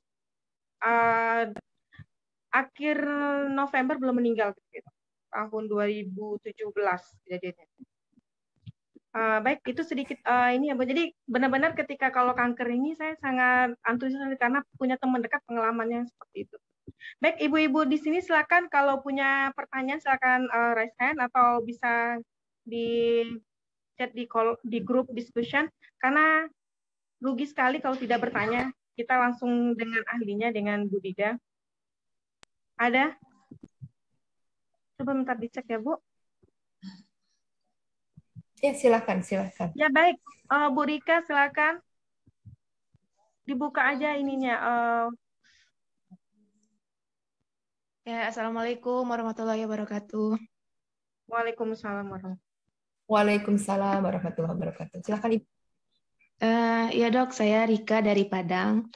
Akhir November belum meninggal gitu. Tahun 2017 kejadiannya. Baik, itu sedikit ini ya, Bu. Jadi benar-benar ketika kalau kanker ini saya sangat antusias karena punya teman dekat pengalamannya seperti itu. Baik, ibu-ibu di sini silakan kalau punya pertanyaan silakan raise hand atau bisa di chat di grup discussion, karena rugi sekali kalau tidak bertanya. Kita langsung dengan ahlinya, dengan Bu Dida. Ada? Coba bentar dicek ya, Bu. Ya, silakan. Ya, baik. Bu Rika, silakan. Dibuka aja ininya. Ya, Assalamualaikum warahmatullahi wabarakatuh. Waalaikumsalam warahmatullahi wabarakatuh. Waalaikumsalam warahmatullahi wabarakatuh. Silakan, Ibu. Ya, Dok, saya Rika dari Padang.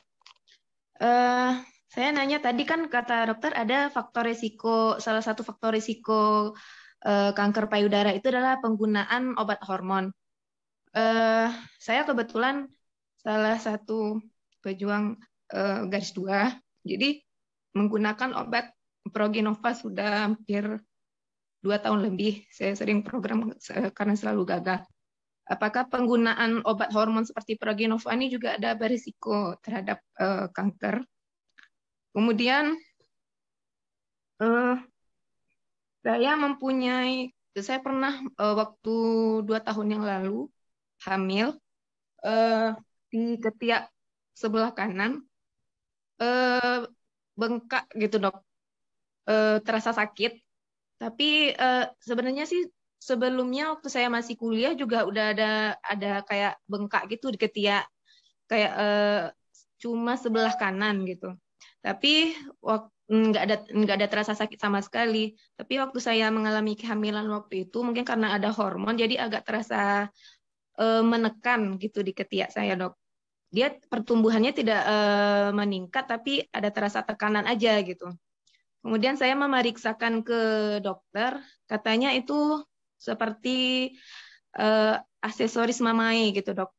Saya nanya tadi kan kata dokter ada faktor risiko, salah satu faktor risiko kanker payudara itu adalah penggunaan obat hormon. Saya kebetulan salah satu pejuang garis 2, jadi menggunakan obat Proginova sudah hampir 2 tahun lebih. Saya sering program karena selalu gagal. Apakah penggunaan obat hormon seperti Proginova ini juga ada berisiko terhadap kanker? Kemudian saya pernah waktu 2 tahun yang lalu hamil di ketiak sebelah kanan, bengkak gitu, Dok. Terasa sakit, tapi sebenarnya sih sebelumnya waktu saya masih kuliah juga udah ada kayak bengkak gitu di ketiak, kayak cuma sebelah kanan gitu. Tapi nggak ada terasa sakit sama sekali. Tapi waktu saya mengalami kehamilan waktu itu mungkin karena ada hormon jadi agak terasa menekan gitu di ketiak saya, Dok. Dia pertumbuhannya tidak meningkat tapi ada terasa tekanan aja gitu. Kemudian saya memeriksakan ke dokter, katanya itu seperti aksesoris mamae gitu, Dok.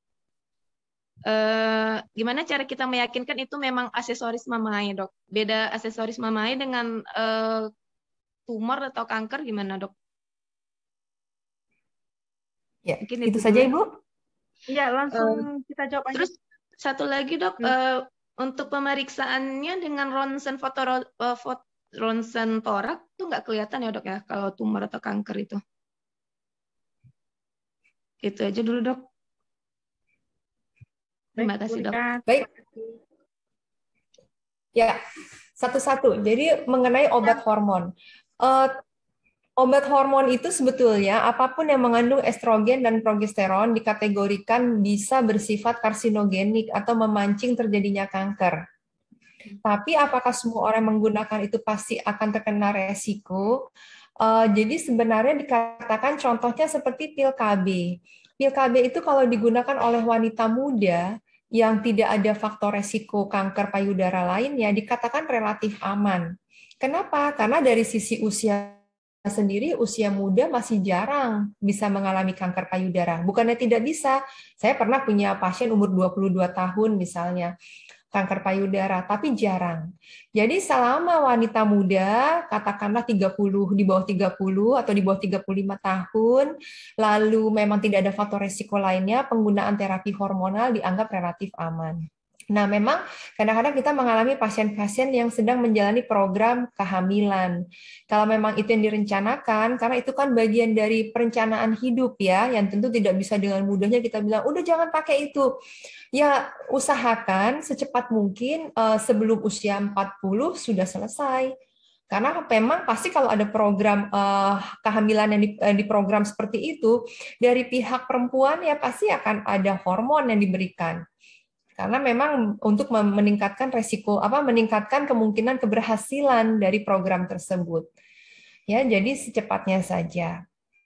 Gimana cara kita meyakinkan itu memang aksesoris mamae, Dok? Beda aksesoris mamae dengan tumor atau kanker gimana, Dok? Ya, mungkin itu saja, Ibu. Iya, langsung kita jawab aja. Terus satu lagi, Dok, untuk pemeriksaannya dengan ronsen torak tuh nggak kelihatan ya, Dok, ya, kalau tumor atau kanker itu. Itu aja dulu, Dok. Terima kasih, Dok. Baik. Ya, satu-satu. Jadi mengenai obat hormon. Obat hormon itu sebetulnya apapun yang mengandung estrogen dan progesteron dikategorikan bisa bersifat karsinogenik atau memancing terjadinya kanker. Tapi apakah semua orang menggunakan itu pasti akan terkena resiko? Jadi sebenarnya dikatakan contohnya seperti pil KB. Pil KB itu kalau digunakan oleh wanita muda yang tidak ada faktor resiko kanker payudara lainnya dikatakan relatif aman. Kenapa? Karena dari sisi usia sendiri, usia muda masih jarang bisa mengalami kanker payudara. Bukannya tidak bisa. Saya pernah punya pasien umur 22 tahun misalnya, kanker payudara, tapi jarang. Jadi selama wanita muda, katakanlah 30, di bawah 30 atau di bawah 35 tahun, lalu memang tidak ada faktor resiko lainnya, penggunaan terapi hormonal dianggap relatif aman. Nah, memang kadang-kadang kita mengalami pasien-pasien yang sedang menjalani program kehamilan. Kalau memang itu yang direncanakan, karena itu kan bagian dari perencanaan hidup ya, yang tentu tidak bisa dengan mudahnya kita bilang, udah jangan pakai itu. Ya, usahakan secepat mungkin sebelum usia 40 sudah selesai. Karena memang pasti kalau ada program kehamilan yang di program seperti itu, dari pihak perempuan ya pasti akan ada hormon yang diberikan. Karena memang untuk meningkatkan resiko meningkatkan kemungkinan keberhasilan dari program tersebut. Ya, jadi secepatnya saja.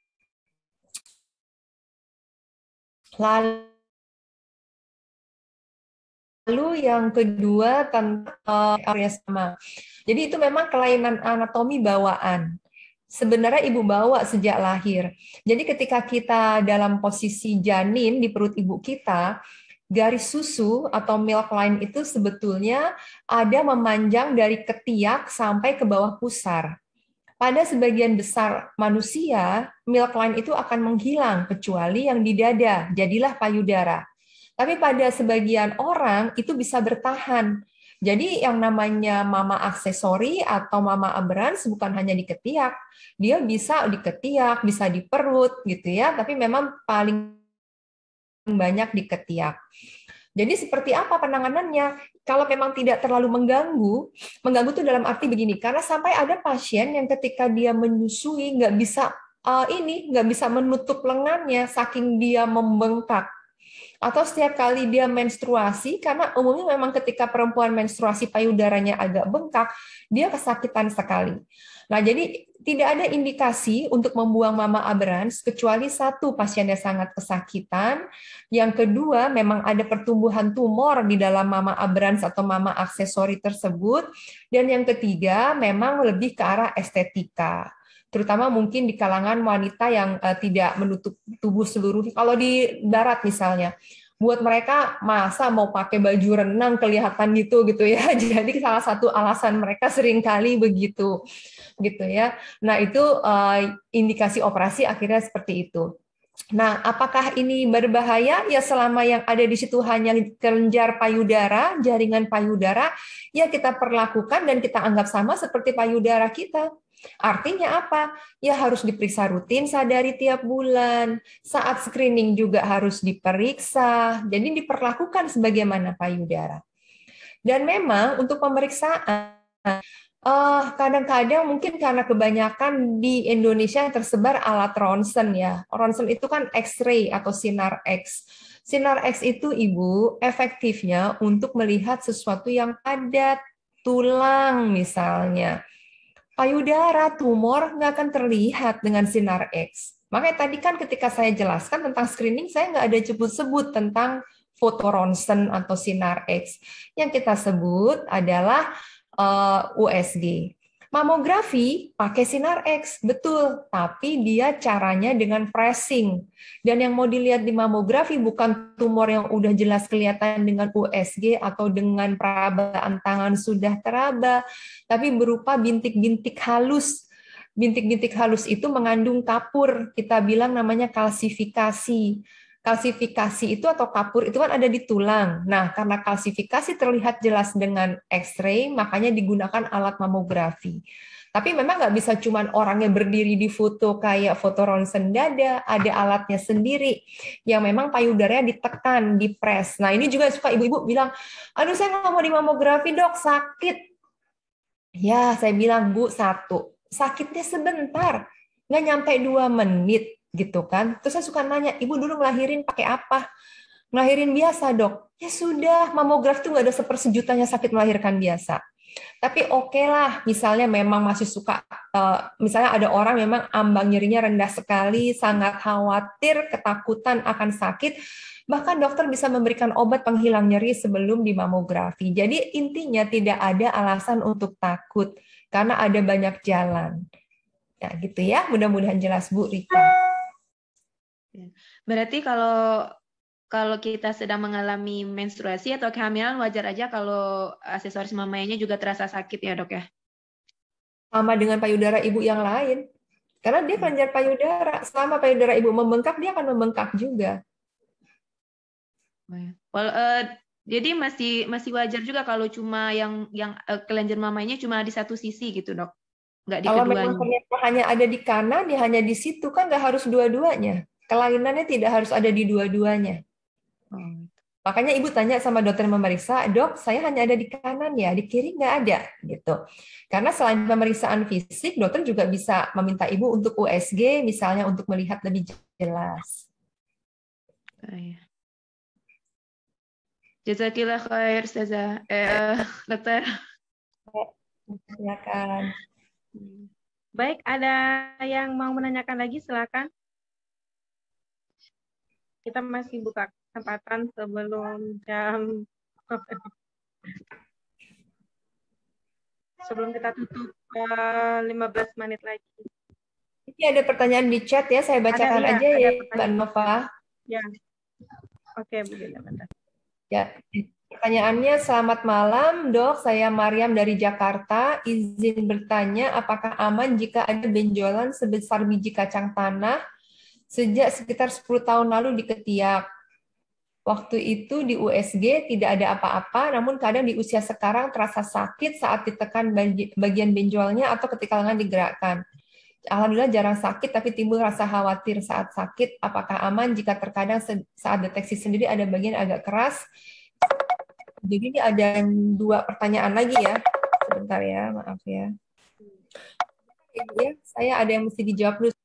Lalu yang kedua tentang sama. Jadi itu memang kelainan anatomi bawaan. Sebenarnya ibu bawa sejak lahir. Jadi ketika kita dalam posisi janin di perut ibu kita, garis susu atau milk line itu sebetulnya ada memanjang dari ketiak sampai ke bawah pusar. Pada sebagian besar manusia, milk line itu akan menghilang kecuali yang di dada, jadilah payudara. Tapi pada sebagian orang itu bisa bertahan. Jadi yang namanya mama aksesori atau mama aberrans bukan hanya di ketiak, dia bisa di ketiak, bisa di perut gitu ya, tapi memang paling banyak di ketiak. Jadi seperti apa penanganannya? Kalau memang tidak terlalu mengganggu itu dalam arti begini, karena sampai ada pasien yang ketika dia menyusui nggak bisa menutup lengannya saking dia membengkak. Atau setiap kali dia menstruasi, karena umumnya memang ketika perempuan menstruasi payudaranya agak bengkak, dia kesakitan sekali. Nah, jadi tidak ada indikasi untuk membuang mama aberrans kecuali satu, pasiennya sangat kesakitan. Yang kedua, memang ada pertumbuhan tumor di dalam mama aberrans atau mama aksesori tersebut. Dan yang ketiga, memang lebih ke arah estetika. Terutama mungkin di kalangan wanita yang tidak menutup tubuh seluruhnya. Kalau di barat misalnya, buat mereka masa mau pakai baju renang kelihatan gitu ya. Jadi salah satu alasan mereka seringkali begitu gitu ya. Nah, itu indikasi operasi akhirnya seperti itu. Nah, apakah ini berbahaya? Ya selama yang ada di situ hanya kelenjar payudara, jaringan payudara, ya kita perlakukan dan kita anggap sama seperti payudara kita. Artinya apa? Ya harus diperiksa rutin sadari tiap bulan. Saat screening juga harus diperiksa. Jadi diperlakukan sebagaimana payudara. Dan memang untuk pemeriksaan kadang-kadang mungkin karena kebanyakan di Indonesia tersebar alat ronsen ya. Ronsen itu kan X-ray atau sinar X. Sinar X itu Ibu efektifnya untuk melihat sesuatu yang padat, tulang misalnya. Payudara, tumor nggak akan terlihat dengan sinar X. Makanya tadi kan ketika saya jelaskan tentang screening, saya nggak ada sebut-sebut tentang foto ronsen atau sinar X. Yang kita sebut adalah USG. Mamografi pakai sinar X, betul, tapi dia caranya dengan pressing. Dan yang mau dilihat di mamografi bukan tumor yang udah jelas kelihatan dengan USG atau dengan perabaan tangan sudah teraba, tapi berupa bintik-bintik halus. Bintik-bintik halus itu mengandung kapur, kita bilang namanya kalsifikasi. Kalsifikasi itu atau kapur itu kan ada di tulang. Nah, karena kalsifikasi terlihat jelas dengan X-ray, makanya digunakan alat mamografi. Tapi memang nggak bisa cuma orangnya berdiri di foto kayak foto ronsen dada, ada alatnya sendiri yang memang payudaranya ditekan, dipres. Nah, ini juga suka ibu-ibu bilang, aduh saya nggak mau di mamografi dok, sakit. Ya, saya bilang, Bu, satu, sakitnya sebentar, nggak nyampe 2 menit. Gitu kan. Terus saya suka nanya, ibu dulu ngelahirin pakai apa? Ngelahirin biasa dok. Ya sudah, mamograf tuh nggak ada sepersejutanya sakit melahirkan biasa. Tapi oke lah, misalnya memang masih suka, misalnya ada orang memang ambang nyerinya rendah sekali, sangat khawatir, ketakutan akan sakit, bahkan dokter bisa memberikan obat penghilang nyeri sebelum di mamografi. Jadi intinya tidak ada alasan untuk takut, karena ada banyak jalan. Ya gitu ya, mudah-mudahan jelas Bu Rika. Berarti kalau kita sedang mengalami menstruasi atau kehamilan wajar aja kalau aksesoris mamanya juga terasa sakit ya dok ya? Sama dengan payudara ibu yang lain. Karena dia kelenjar payudara. Selama payudara ibu membengkak, dia akan membengkak juga. Jadi masih wajar juga kalau cuma yang kelenjar mamanya cuma di satu sisi gitu, Dok. Nggak di Kalau memang keduanya. ternyata hanya ada di kanan, ya hanya di situ, kan nggak harus dua-duanya. Kelainannya tidak harus ada di dua-duanya. Makanya ibu tanya sama dokter yang memeriksa, dok, saya hanya ada di kanan ya, di kiri nggak ada, gitu. Karena selain pemeriksaan fisik, dokter juga bisa meminta ibu untuk USG, misalnya untuk melihat lebih jelas. Jazakillah khair, Ustazah. Dokter. Silakan. Baik, ada yang mau menanyakan lagi, silakan. Kita masih buka kesempatan sebelum jam sebelum kita tutup 15 menit lagi. Ini ada pertanyaan di chat ya, saya bacakan aja ya, Mbak Nova. Ya, oke, Bu Dina, bentar. Ya, pertanyaannya, selamat malam, Dok. Saya Mariam dari Jakarta. Izin bertanya, apakah aman jika ada benjolan sebesar biji kacang tanah sejak sekitar 10 tahun lalu di ketiak? Waktu itu di USG tidak ada apa-apa, namun kadang di usia sekarang terasa sakit saat ditekan bagian benjolnya atau ketika lengan digerakkan. Alhamdulillah jarang sakit, tapi timbul rasa khawatir saat sakit. Apakah aman jika terkadang saat deteksi sendiri ada bagian agak keras? Jadi ini ada 2 pertanyaan lagi ya. Sebentar ya, maaf ya. Ya, saya ada yang mesti dijawab dulu.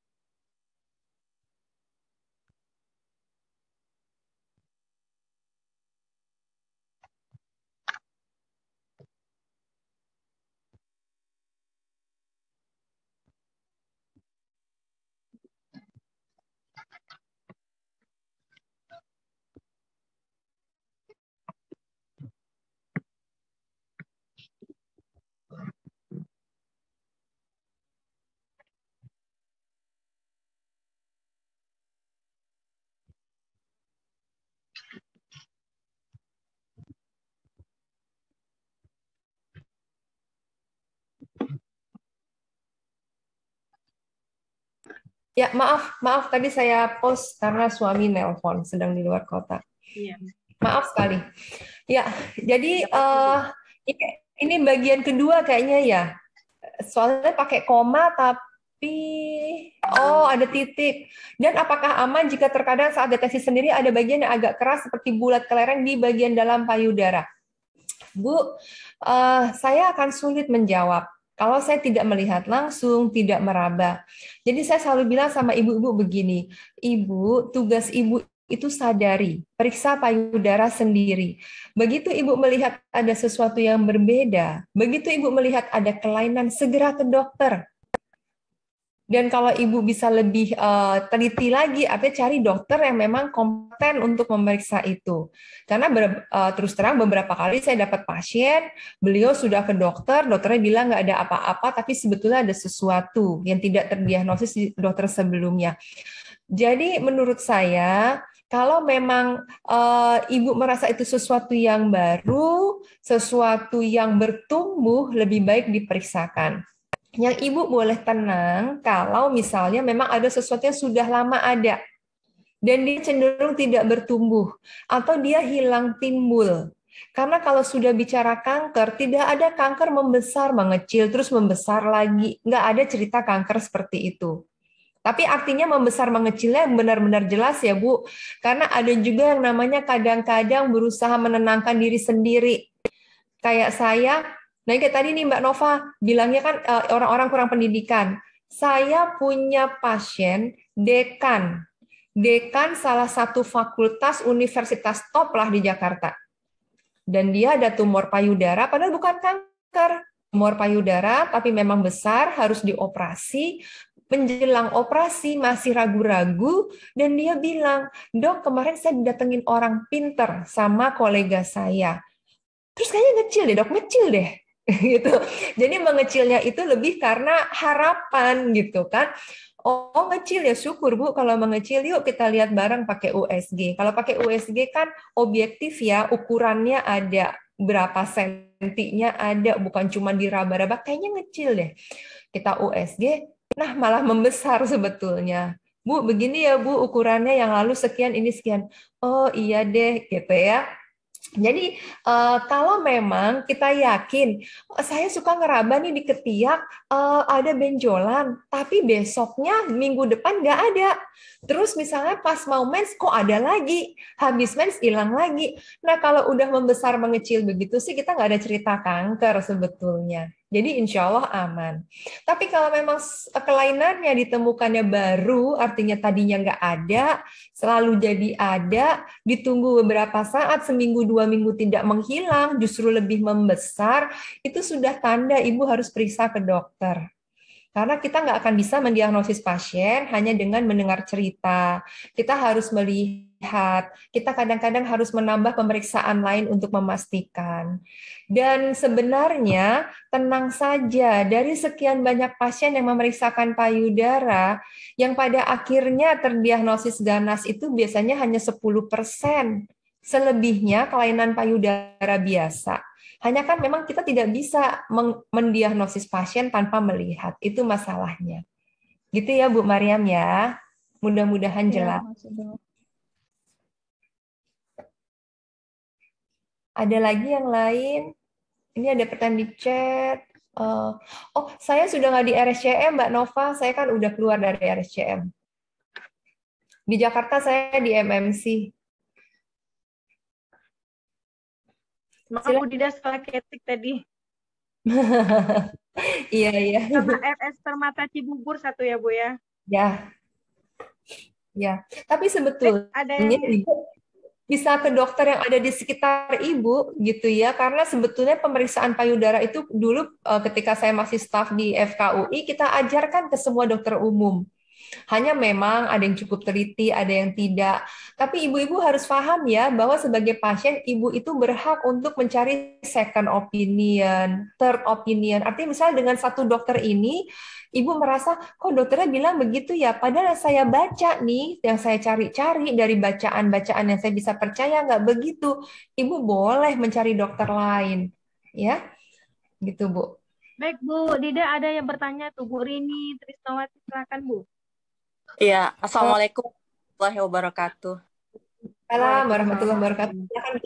Ya, maaf tadi saya pause karena suami nelpon, sedang di luar kota. Iya. Maaf sekali. Ya, jadi ini bagian kedua kayaknya ya. Soalnya pakai koma tapi ada titik. Dan apakah aman jika terkadang saat deteksi sendiri ada bagian yang agak keras seperti bulat kelereng di bagian dalam payudara? Bu, saya akan sulit menjawab kalau saya tidak melihat langsung, tidak meraba. Jadi saya selalu bilang sama ibu-ibu begini, Ibu, tugas ibu itu sadari, periksa payudara sendiri. Begitu ibu melihat ada sesuatu yang berbeda, begitu ibu melihat ada kelainan, segera ke dokter. Dan kalau ibu bisa lebih teliti lagi, artinya cari dokter yang memang kompeten untuk memeriksa itu. Karena terus terang beberapa kali saya dapat pasien, beliau sudah ke dokter, dokternya bilang nggak ada apa-apa, tapi sebetulnya ada sesuatu yang tidak terdiagnosis di dokter sebelumnya. Jadi menurut saya, kalau memang ibu merasa itu sesuatu yang baru, sesuatu yang bertumbuh, lebih baik diperiksakan. Yang ibu boleh tenang kalau misalnya memang ada sesuatu yang sudah lama ada dan dia cenderung tidak bertumbuh atau dia hilang timbul. Karena kalau sudah bicara kanker, tidak ada kanker membesar, mengecil, terus membesar lagi. Nggak ada cerita kanker seperti itu. Tapi artinya membesar mengecilnya benar-benar jelas ya Bu. Karena ada juga yang namanya kadang-kadang berusaha menenangkan diri sendiri. Kayak saya, nah kayak tadi nih Mbak Nova bilangnya kan orang-orang kurang pendidikan. Saya punya pasien dekan salah satu fakultas universitas top lah di Jakarta. Dan dia ada tumor payudara, padahal bukan kanker. Tumor payudara, tapi memang besar, harus dioperasi. Menjelang operasi masih ragu-ragu, dan dia bilang, Dok, kemarin saya didatengin orang pinter sama kolega saya. Terus kayaknya ngecil deh, Dok, ngecil deh. Gitu. Jadi mengecilnya itu lebih karena harapan gitu kan. Oh ngecil ya, syukur Bu kalau mengecil, yuk kita lihat bareng pakai USG. Kalau pakai USG kan objektif ya, ukurannya ada, berapa sentinya ada, bukan cuma diraba-raba, kayaknya ngecil deh. Kita USG, nah malah membesar sebetulnya. Bu begini ya Bu ukurannya, yang lalu sekian, ini sekian. Oh iya deh gitu ya. Jadi kalau memang kita yakin saya suka ngeraba nih di ketiak, ada benjolan, tapi besoknya minggu depan nggak ada. Terus misalnya pas mau mens kok ada lagi, habis mens hilang lagi. Nah kalau udah membesar mengecil begitu sih kita nggak ada cerita kanker sebetulnya. Jadi insya Allah aman. Tapi kalau memang kelainannya ditemukannya baru, artinya tadinya nggak ada, selalu jadi ada, ditunggu beberapa saat, seminggu, 2 minggu tidak menghilang, justru lebih membesar, itu sudah tanda ibu harus periksa ke dokter. Karena kita nggak akan bisa mendiagnosis pasien hanya dengan mendengar cerita. Kita harus melihat, kita kadang-kadang harus menambah pemeriksaan lain untuk memastikan. Dan sebenarnya tenang saja, dari sekian banyak pasien yang memeriksakan payudara, yang pada akhirnya terdiagnosis ganas itu biasanya hanya 10%. Selebihnya kelainan payudara biasa. Hanya kan memang kita tidak bisa mendiagnosis pasien tanpa melihat. Itu masalahnya. Gitu ya Bu Mariam ya. Mudah-mudahan jelas. Ada lagi yang lain? Ini ada pertanyaan di chat. Saya sudah nggak di RSCM, Mbak Nova. Saya kan udah keluar dari RSCM. Di Jakarta saya di MMC. Maaf Bu Dida salah ketik tadi. Iya. Sama RS Permata Cibubur satu ya Bu ya. Ya. Tapi sebetulnya Ibu bisa ke dokter yang ada di sekitar Ibu gitu ya, karena sebetulnya pemeriksaan payudara itu dulu ketika saya masih staf di FKUI kita ajarkan ke semua dokter umum. Hanya memang ada yang cukup teliti, ada yang tidak. Tapi ibu-ibu harus paham ya, bahwa sebagai pasien, ibu itu berhak untuk mencari second opinion, third opinion. Artinya misalnya dengan satu dokter ini, ibu merasa, kok dokternya bilang begitu ya, padahal saya baca nih, yang saya cari-cari dari bacaan-bacaan yang saya bisa percaya, nggak begitu. Ibu boleh mencari dokter lain. Ya, gitu Bu. Baik Bu Dida, ada yang bertanya tuh, Bu Rini Trisnawati, silakan Bu. Iya, Assalamualaikum warahmatullahi wabarakatuh. Assalamualaikum warahmatullahi wabarakatuh.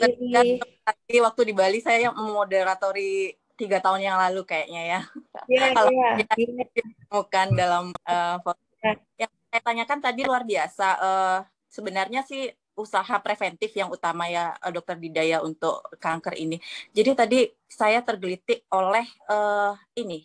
Tadi waktu di Bali saya memoderatori 3 tahun yang lalu kayaknya ya. Iya. Bukan dalam yang saya tanyakan tadi luar biasa. Sebenarnya sih usaha preventif yang utama ya Dokter Didaya untuk kanker ini. Jadi tadi saya tergelitik oleh ini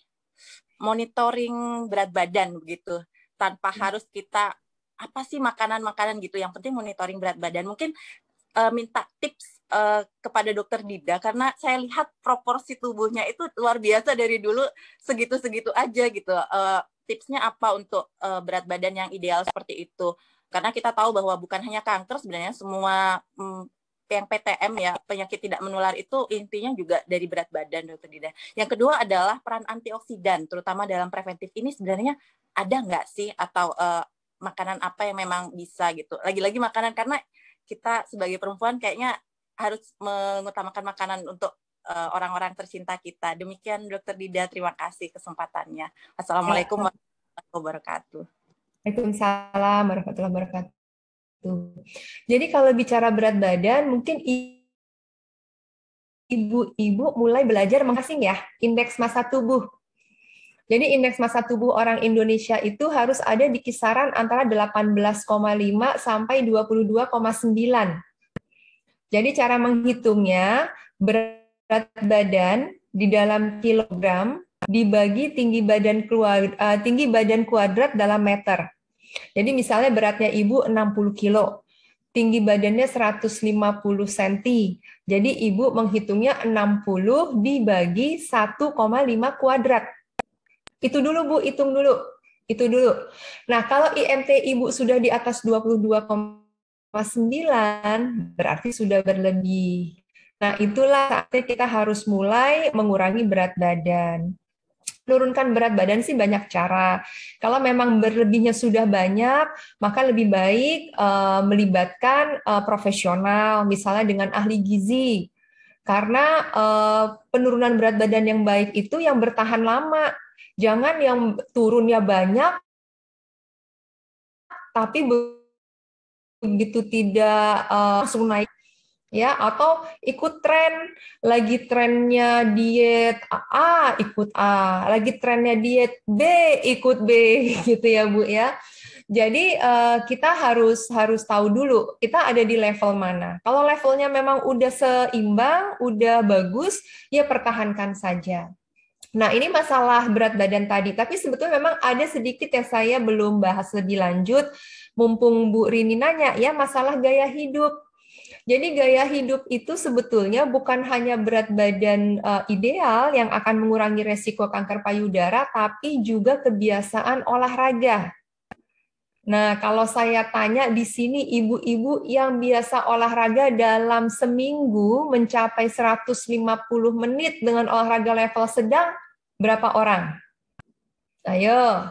monitoring berat badan begitu. Tanpa harus kita apa sih makanan-makanan gitu, yang penting monitoring berat badan. Mungkin minta tips kepada Dokter Dida, karena saya lihat proporsi tubuhnya itu luar biasa dari dulu segitu-segitu aja gitu. Tipsnya apa untuk berat badan yang ideal seperti itu? Karena kita tahu bahwa bukan hanya kanker, sebenarnya semua yang PTM ya, penyakit tidak menular itu intinya juga dari berat badan, Dokter Dida. Yang kedua adalah peran antioksidan, terutama dalam preventif ini sebenarnya ada nggak sih, atau makanan apa yang memang bisa gitu. Lagi-lagi makanan, karena kita sebagai perempuan kayaknya harus mengutamakan makanan untuk orang-orang tercinta kita. Demikian Dokter Dida, terima kasih kesempatannya. Assalamualaikum warahmatullahi wabarakatuh. Waalaikumsalam warahmatullahi wabarakatuh. Jadi kalau bicara berat badan, mungkin ibu-ibu mulai belajar mengasing ya, indeks massa tubuh. Jadi indeks massa tubuh orang Indonesia itu harus ada di kisaran antara 18,5 sampai 22,9. Jadi cara menghitungnya, berat badan di dalam kilogram dibagi tinggi badan kuadrat dalam meter. Jadi misalnya beratnya ibu 60 kilo, tinggi badannya 150 cm. Jadi ibu menghitungnya 60 dibagi 1,5 kuadrat. Itu dulu Bu, hitung dulu. Itu dulu. Nah, kalau IMT ibu sudah di atas 22,9, berarti sudah berlebih. Nah, itulah saatnya kita harus mulai mengurangi berat badan. Menurunkan berat badan sih banyak cara. Kalau memang berlebihnya sudah banyak, maka lebih baik melibatkan profesional, misalnya dengan ahli gizi. Karena penurunan berat badan yang baik itu yang bertahan lama. Jangan yang turunnya banyak, tapi begitu tidak langsung naik. ya, atau ikut tren, lagi trennya diet A ikut A, lagi trennya diet B ikut B gitu ya Bu ya. Jadi kita harus tahu dulu kita ada di level mana. Kalau levelnya memang udah seimbang, udah bagus, ya pertahankan saja. Nah, ini masalah berat badan tadi, tapi sebetulnya memang ada sedikit yang saya belum bahas lebih lanjut, mumpung Bu Rini nanya, ya masalah gaya hidup. Jadi gaya hidup itu sebetulnya bukan hanya berat badan ideal yang akan mengurangi resiko kanker payudara, tapi juga kebiasaan olahraga. Nah, kalau saya tanya di sini ibu-ibu yang biasa olahraga dalam seminggu mencapai 150 menit dengan olahraga level sedang, berapa orang? Ayo.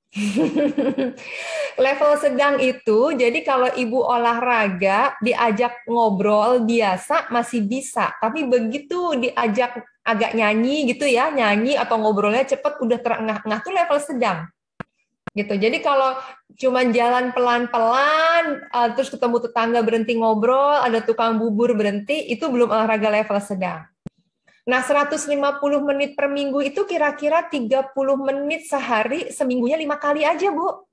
Level sedang itu, jadi kalau ibu olahraga diajak ngobrol biasa masih bisa, tapi begitu diajak agak nyanyi gitu ya, nyanyi atau ngobrolnya cepat udah terengah-engah, itu level sedang. Gitu. Jadi kalau cuma jalan pelan-pelan, terus ketemu tetangga berhenti ngobrol, ada tukang bubur berhenti, itu belum olahraga level sedang. Nah, 150 menit per minggu itu kira-kira 30 menit sehari, seminggunya 5 kali aja, Bu.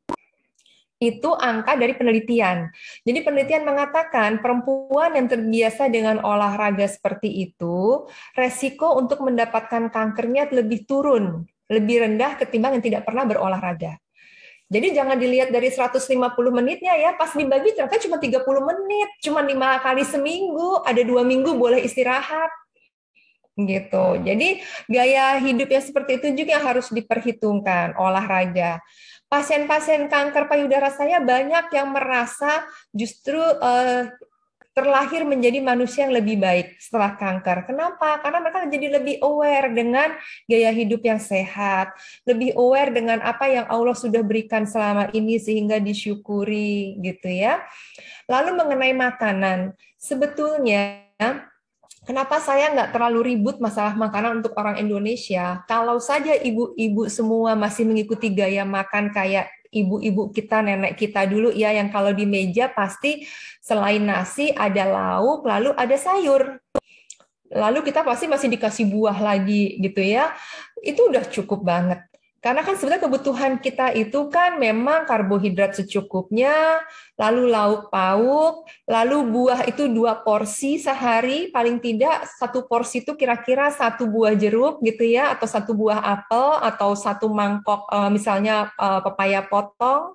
Itu angka dari penelitian. Jadi penelitian mengatakan perempuan yang terbiasa dengan olahraga seperti itu, resiko untuk mendapatkan kankernya lebih turun, lebih rendah ketimbang yang tidak pernah berolahraga. Jadi jangan dilihat dari 150 menitnya ya, pas dibagi ternyata cuma 30 menit, cuma 5 kali seminggu, ada 2 minggu boleh istirahat. Gitu. Jadi gaya hidupnya seperti itu juga harus diperhitungkan, olahraga. Pasien-pasien kanker payudara saya banyak yang merasa justru terlahir menjadi manusia yang lebih baik setelah kanker. Kenapa? Karena mereka jadi lebih aware dengan gaya hidup yang sehat, lebih aware dengan apa yang Allah sudah berikan selama ini sehingga disyukuri gitu ya. Lalu mengenai makanan, sebetulnya kenapa saya nggak terlalu ribut masalah makanan untuk orang Indonesia? Kalau saja ibu-ibu semua masih mengikuti gaya makan kayak ibu-ibu kita, nenek kita dulu ya, yang kalau di meja pasti selain nasi ada lauk, lalu ada sayur. Lalu kita pasti masih dikasih buah lagi gitu ya. Itu udah cukup banget. Karena kan sebenarnya kebutuhan kita itu kan memang karbohidrat secukupnya, lalu lauk pauk, lalu buah itu 2 porsi sehari, paling tidak 1 porsi itu kira-kira 1 buah jeruk gitu ya, atau 1 buah apel, atau 1 mangkok misalnya pepaya potong,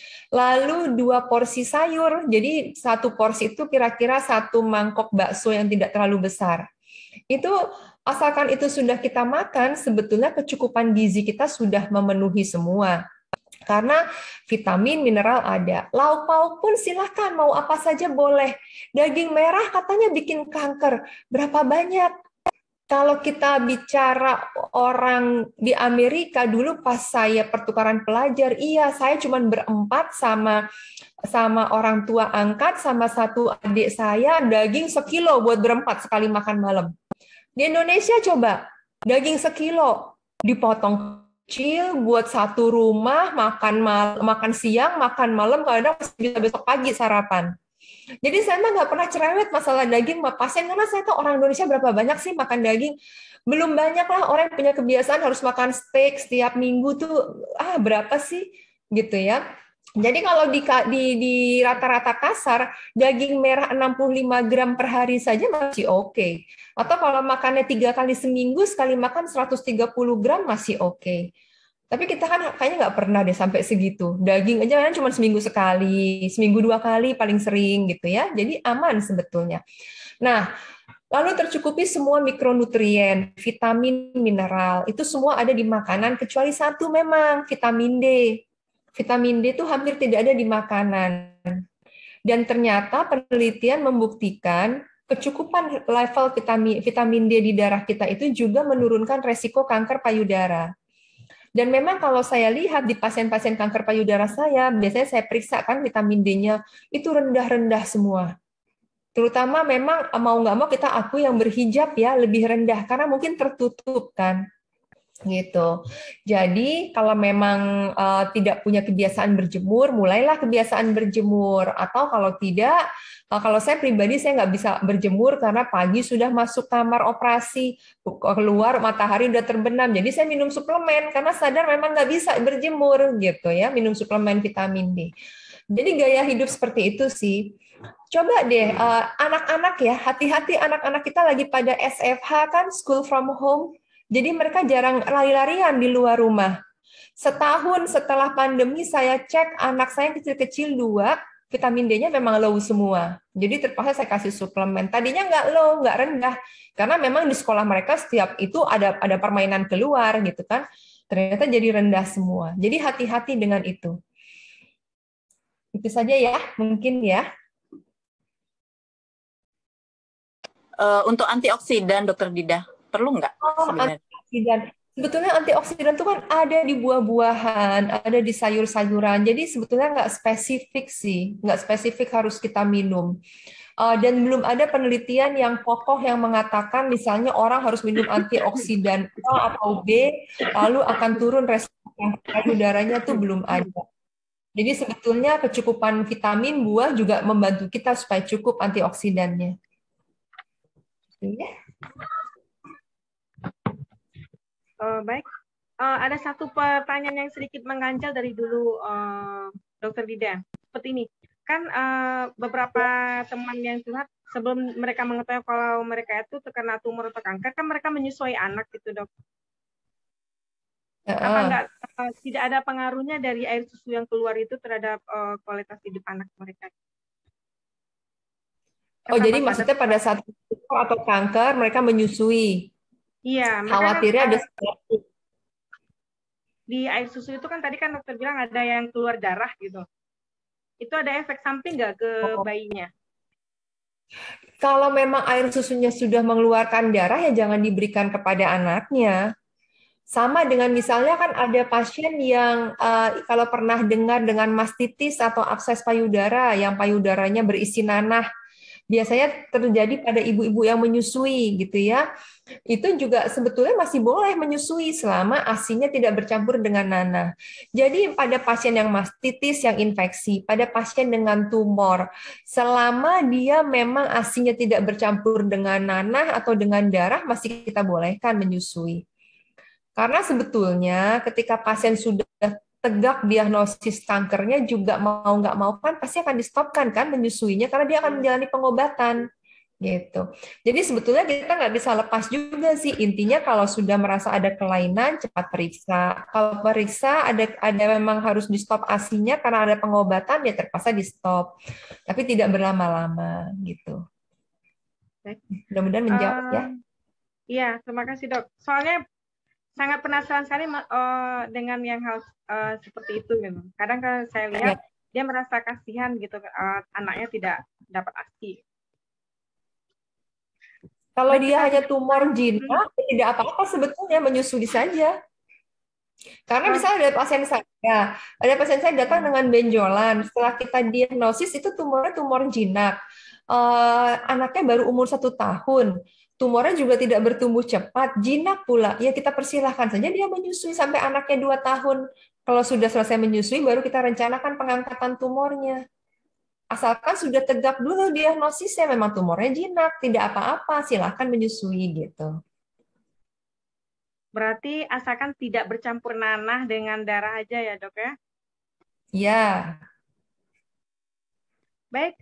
lalu 2 porsi sayur, jadi 1 porsi itu kira-kira 1 mangkok bakso yang tidak terlalu besar. Itu asalkan itu sudah kita makan, sebetulnya kecukupan gizi kita sudah memenuhi semua. Karena vitamin, mineral ada. Lauk pauk pun silahkan, mau apa saja boleh. Daging merah katanya bikin kanker. Berapa banyak? Kalau kita bicara orang di Amerika, dulu pas saya pertukaran pelajar, iya saya cuma berempat sama orang tua angkat, sama 1 adik saya, daging sekilo buat berempat sekali makan malam. Di Indonesia coba, daging sekilo, dipotong kecil buat 1 rumah, makan siang, makan malam, kadang bisa besok pagi sarapan. Jadi saya mah nggak pernah cerewet masalah daging sama pasien, karena saya tahu orang Indonesia berapa banyak sih makan daging. Belum banyak lah orang yang punya kebiasaan harus makan steak setiap minggu tuh, berapa sih gitu ya. Jadi kalau di rata-rata kasar, daging merah 65 gram per hari saja masih oke. Atau kalau makannya 3 kali seminggu, sekali makan 130 gram masih oke. Tapi kita kan kayaknya nggak pernah deh sampai segitu. Daging aja kan cuma seminggu sekali, seminggu 2 kali paling sering gitu ya. Jadi aman sebetulnya. Nah, lalu tercukupi semua mikronutrien, vitamin, mineral, itu semua ada di makanan, kecuali 1 memang, vitamin D. Vitamin D itu hampir tidak ada di makanan. Dan ternyata penelitian membuktikan kecukupan level vitamin D di darah kita itu juga menurunkan resiko kanker payudara. Dan memang kalau saya lihat di pasien-pasien kanker payudara saya, biasanya saya periksa kan vitamin D-nya itu rendah-rendah semua. Terutama memang mau nggak mau kita akui yang berhijab ya lebih rendah karena mungkin tertutup kan. gitu. Jadi kalau memang tidak punya kebiasaan berjemur, mulailah kebiasaan berjemur. Atau kalau tidak, kalau saya pribadi saya nggak bisa berjemur karena pagi sudah masuk kamar operasi, keluar matahari udah terbenam. Jadi saya minum suplemen karena sadar memang nggak bisa berjemur gitu ya, minum suplemen vitamin D. Jadi gaya hidup seperti itu sih. Coba deh anak-anak ya, hati-hati anak-anak kita lagi pada SFH kan, school from home. Jadi mereka jarang lari-larian di luar rumah. Setahun setelah pandemi saya cek anak saya yang kecil-kecil 2, vitamin D-nya memang low semua. Jadi terpaksa saya kasih suplemen. Tadinya nggak low, nggak rendah. Karena memang di sekolah mereka setiap itu ada permainan keluar gitu kan. Ternyata jadi rendah semua. Jadi hati-hati dengan itu. Itu saja ya, mungkin ya. Untuk antioksidan, Dokter Dida, perlu nggak sebenarnya? Antioksidan. Sebetulnya antioksidan itu kan ada di buah-buahan, ada di sayur-sayuran. Jadi sebetulnya nggak spesifik sih, nggak spesifik harus kita minum. Dan belum ada penelitian yang kokoh yang mengatakan misalnya orang harus minum antioksidan A atau B, lalu akan turun resiko payudaranya itu belum ada. Jadi sebetulnya kecukupan vitamin buah juga membantu kita supaya cukup antioksidannya. Baik, ada satu pertanyaan yang sedikit mengganjal dari dulu, Dokter Dida. Seperti ini, kan beberapa teman yang curhat sebelum mereka mengetahui kalau mereka itu terkena tumor atau kanker, kan mereka menyusui anak gitu, Dok. Apa enggak tidak ada pengaruhnya dari air susu yang keluar itu terhadap kualitas hidup anak mereka? Oh, jadi maksudnya pada saat tumor atau kanker mereka menyusui? Iya. Khawatirnya ada di air susu itu kan tadi kan dokter bilang ada yang keluar darah gitu. Itu ada efek samping nggak ke bayinya? Kalau memang air susunya sudah mengeluarkan darah ya jangan diberikan kepada anaknya. Sama dengan misalnya kan ada pasien yang kalau pernah dengar dengan mastitis atau abses payudara yang payudaranya berisi nanah, biasanya terjadi pada ibu-ibu yang menyusui gitu ya. Itu juga sebetulnya masih boleh menyusui selama ASI-nya tidak bercampur dengan nanah. Jadi pada pasien yang mastitis, yang infeksi, pada pasien dengan tumor, selama dia memang ASI-nya tidak bercampur dengan nanah atau dengan darah, masih kita bolehkan menyusui. Karena sebetulnya ketika pasien sudah tegak diagnosis kankernya juga mau nggak mau kan pasti akan di-stopkan kan menyusuinya karena dia akan menjalani pengobatan gitu. Jadi sebetulnya kita nggak bisa lepas juga sih, intinya kalau sudah merasa ada kelainan cepat periksa. Kalau periksa ada memang harus di-stop ASI-nya karena ada pengobatan ya terpaksa di-stop. Tapi tidak berlama-lama gitu. Mudah-mudahan menjawab ya. Iya, terima kasih Dok. Soalnya sangat penasaran sekali dengan yang hal seperti itu gitu. Kadang kan saya lihat dia merasa kasihan gitu, anaknya tidak dapat ASI. Kalau dia hanya tumor jinak, tidak apa-apa sebetulnya menyusui saja. Karena misalnya ada pasien saya datang dengan benjolan, setelah kita diagnosis itu tumornya tumor jinak. Anaknya baru umur 1 tahun. Tumornya juga tidak bertumbuh cepat, jinak pula. Ya kita persilahkan saja dia menyusui sampai anaknya 2 tahun. Kalau sudah selesai menyusui, baru kita rencanakan pengangkatan tumornya. Asalkan sudah tegak dulu diagnosisnya, memang tumornya jinak, tidak apa-apa, silahkan menyusui gitu. Berarti asalkan tidak bercampur nanah dengan darah aja ya Dok ya? Ya. Baik,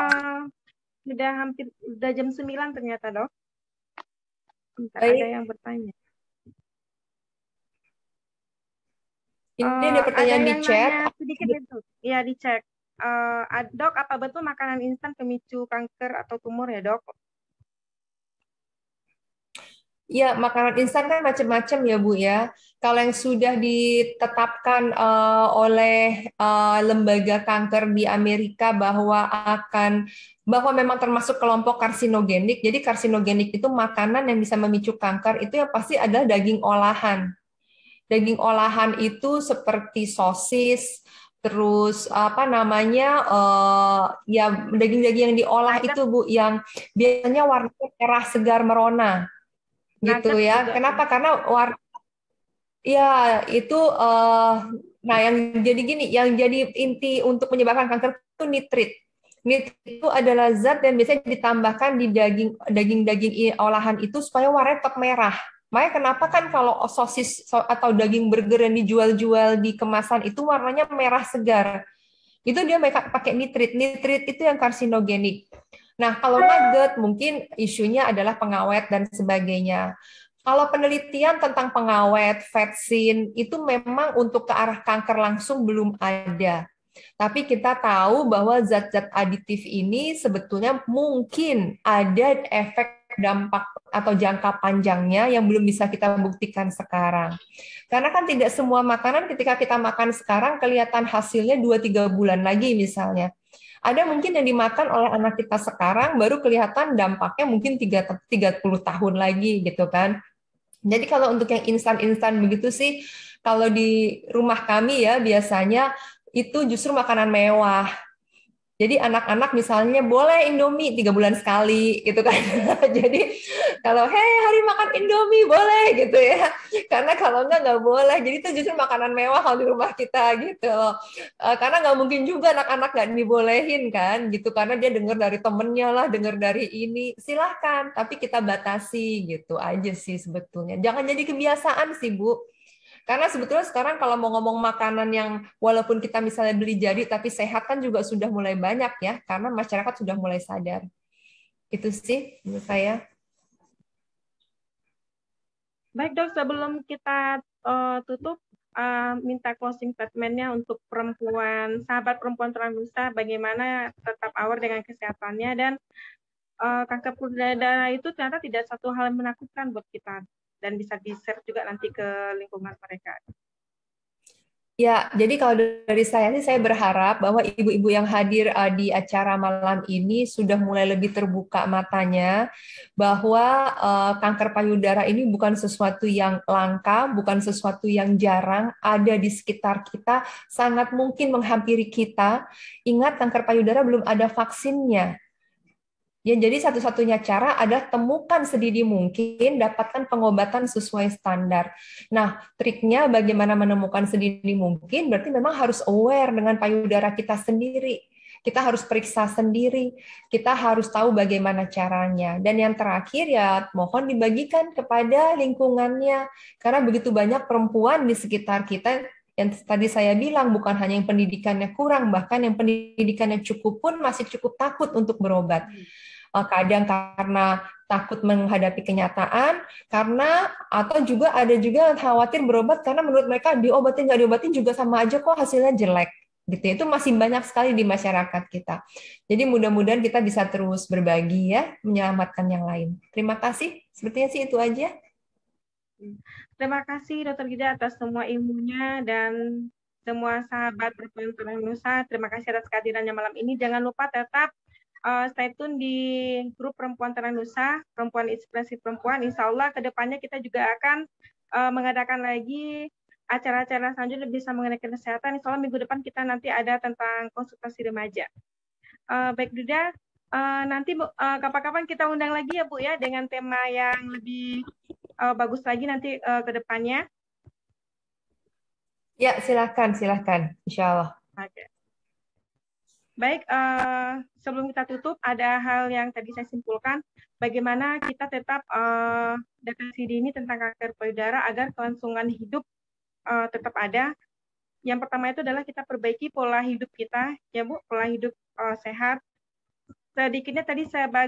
udah jam 9 ternyata Dok. Ada yang bertanya. Ini ada pertanyaan di chat. Sedikit itu. Ya, dicek. Dok, apa betul makanan instan pemicu kanker atau tumor ya, Dok? Ya, makanan instan kan macam-macam ya, Bu ya. Kalau yang sudah ditetapkan oleh lembaga kanker di Amerika bahwa memang termasuk kelompok karsinogenik. Jadi karsinogenik itu makanan yang bisa memicu kanker itu yang pasti adalah daging olahan. Daging olahan itu seperti sosis, terus ya daging-daging yang diolah itu Bu, yang biasanya warnanya merah segar merona. Gitu ya. Kenapa? Karena Ya, itu nah yang jadi gini, yang jadi inti untuk menyebabkan kanker itu nitrit. Nitrit itu adalah zat yang biasanya ditambahkan di daging olahan itu supaya warnanya tetap merah. Makanya kenapa kan kalau sosis atau daging burger yang dijual-jual di kemasan itu warnanya merah segar. Itu dia mereka pakai nitrit. Nitrit itu yang karsinogenik. Nah, kalau nugget mungkin isunya adalah pengawet dan sebagainya. Kalau penelitian tentang pengawet, vaksin, itu memang untuk ke arah kanker langsung belum ada. Tapi kita tahu bahwa zat-zat aditif ini sebetulnya mungkin ada efek dampak atau jangka panjangnya yang belum bisa kita buktikan sekarang. Karena kan tidak semua makanan ketika kita makan sekarang kelihatan hasilnya 2-3 bulan lagi misalnya. Ada mungkin yang dimakan oleh anak kita sekarang baru kelihatan dampaknya mungkin 30 tahun lagi gitu kan. Jadi kalau untuk yang instan-instan begitu sih, kalau di rumah kami ya biasanya itu justru makanan mewah. Jadi anak-anak misalnya boleh Indomie 3 bulan sekali gitu kan. Jadi kalau hari makan Indomie boleh gitu ya. Karena kalau nggak boleh. Jadi itu justru makanan mewah kalau di rumah kita gitu loh. Karena nggak mungkin juga anak-anak nggak dibolehin kan gitu. Karena dia dengar dari temennya lah, dengar dari ini. Silahkan, tapi kita batasi gitu aja sih sebetulnya. Jangan jadi kebiasaan sih Bu. Karena sebetulnya sekarang kalau mau ngomong makanan yang walaupun kita misalnya beli jadi tapi sehat kan juga sudah mulai banyak ya, karena masyarakat sudah mulai sadar. Itu sih menurut saya. Baik dok, sebelum kita tutup, minta closing statement-nya untuk sahabat perempuan tunanetra, bagaimana tetap aware dengan kesehatannya dan kanker payudara itu ternyata tidak satu hal yang menakutkan buat kita dan bisa di-share juga nanti ke lingkungan mereka. Ya, jadi kalau dari saya sih saya berharap bahwa ibu-ibu yang hadir di acara malam ini sudah mulai lebih terbuka matanya bahwa kanker payudara ini bukan sesuatu yang langka, bukan sesuatu yang jarang, ada di sekitar kita, sangat mungkin menghampiri kita. Ingat, kanker payudara belum ada vaksinnya. Ya, jadi satu-satunya cara adalah temukan sedini mungkin, dapatkan pengobatan sesuai standar. Nah, triknya bagaimana menemukan sedini mungkin, berarti memang harus aware dengan payudara kita sendiri. Kita harus periksa sendiri, kita harus tahu bagaimana caranya. Dan yang terakhir ya, mohon dibagikan kepada lingkungannya. Karena begitu banyak perempuan di sekitar kita yang tadi saya bilang bukan hanya yang pendidikannya kurang, bahkan yang pendidikannya cukup pun masih cukup takut untuk berobat. Kadang karena takut menghadapi kenyataan, atau juga ada juga yang khawatir berobat karena menurut mereka diobatin nggak diobatin juga sama aja kok hasilnya jelek. Gitu. Itu masih banyak sekali di masyarakat kita. Jadi mudah-mudahan kita bisa terus berbagi ya, menyelamatkan yang lain. Terima kasih. Sepertinya sih itu aja. Terima kasih Dr. Gida atas semua ilmunya dan semua sahabat perempuan tunanetra. Terima kasih atas kehadirannya malam ini. Jangan lupa tetap stay tune di grup Perempuan Tunanetra, Perempuan Inspirasi Perempuan. Insya Allah ke depannya kita juga akan mengadakan lagi acara-acara selanjutnya bisa mengenai kesehatan. Insya Allah minggu depan kita nanti ada tentang konsultasi remaja. Baik Duda, nanti kapan-kapan kita undang lagi ya Bu ya dengan tema yang lebih bagus lagi nanti ke depannya. Ya, silahkan. Insya Allah. Oke. Baik, sebelum kita tutup, ada hal yang tadi saya simpulkan, bagaimana kita tetap deteksi dini tentang kanker payudara agar kelangsungan hidup tetap ada. Yang pertama itu adalah kita perbaiki pola hidup kita, ya Bu, pola hidup sehat. Sedikitnya tadi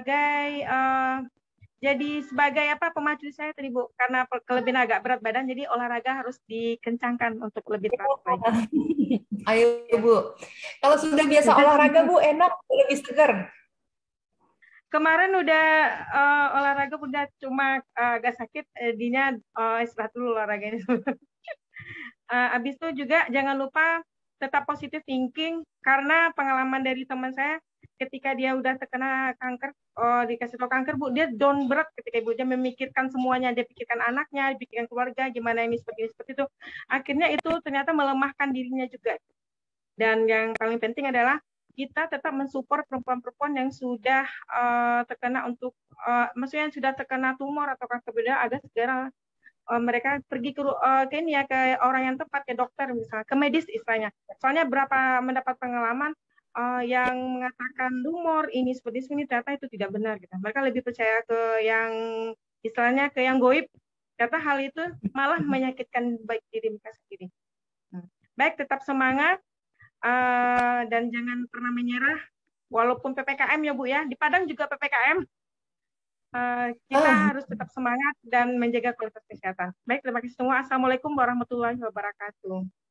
sebagai pemacu saya tadi Bu, karena kelebihan agak berat badan, jadi olahraga harus dikencangkan untuk lebih teratur lagi. Ayo Bu, kalau sudah biasa olahraga Bu enak, lebih segar. Kemarin udah olahraga udah cuma agak sakit, dinya istirahat dulu olahraganya. Habis itu juga jangan lupa tetap positive thinking, karena pengalaman dari teman saya ketika dia udah terkena kanker, dikasih tahu kanker Bu, dia down berat ketika ibu dia memikirkan semuanya, dia pikirkan anaknya, pikirkan keluarga, gimana ini seperti itu. Akhirnya itu ternyata melemahkan dirinya juga. Dan yang paling penting adalah kita tetap mensupport perempuan-perempuan yang sudah terkena maksudnya yang sudah terkena tumor atau kanker payudara agar segera mereka pergi ke ini ya, ke orang yang tepat, ke dokter misalnya, ke medis istilahnya. Soalnya berapa mendapat pengalaman yang mengatakan tumor ini seperti ini ternyata itu tidak benar gitu. Mereka lebih percaya ke yang istilahnya ke yang goib. Ternyata hal itu malah menyakitkan baik diri mereka sendiri. Baik, tetap semangat dan jangan pernah menyerah. Walaupun PPKM ya Bu ya, di Padang juga PPKM. Kita harus tetap semangat dan menjaga kualitas kesehatan. Baik, terima kasih semua. Assalamualaikum warahmatullahi wabarakatuh.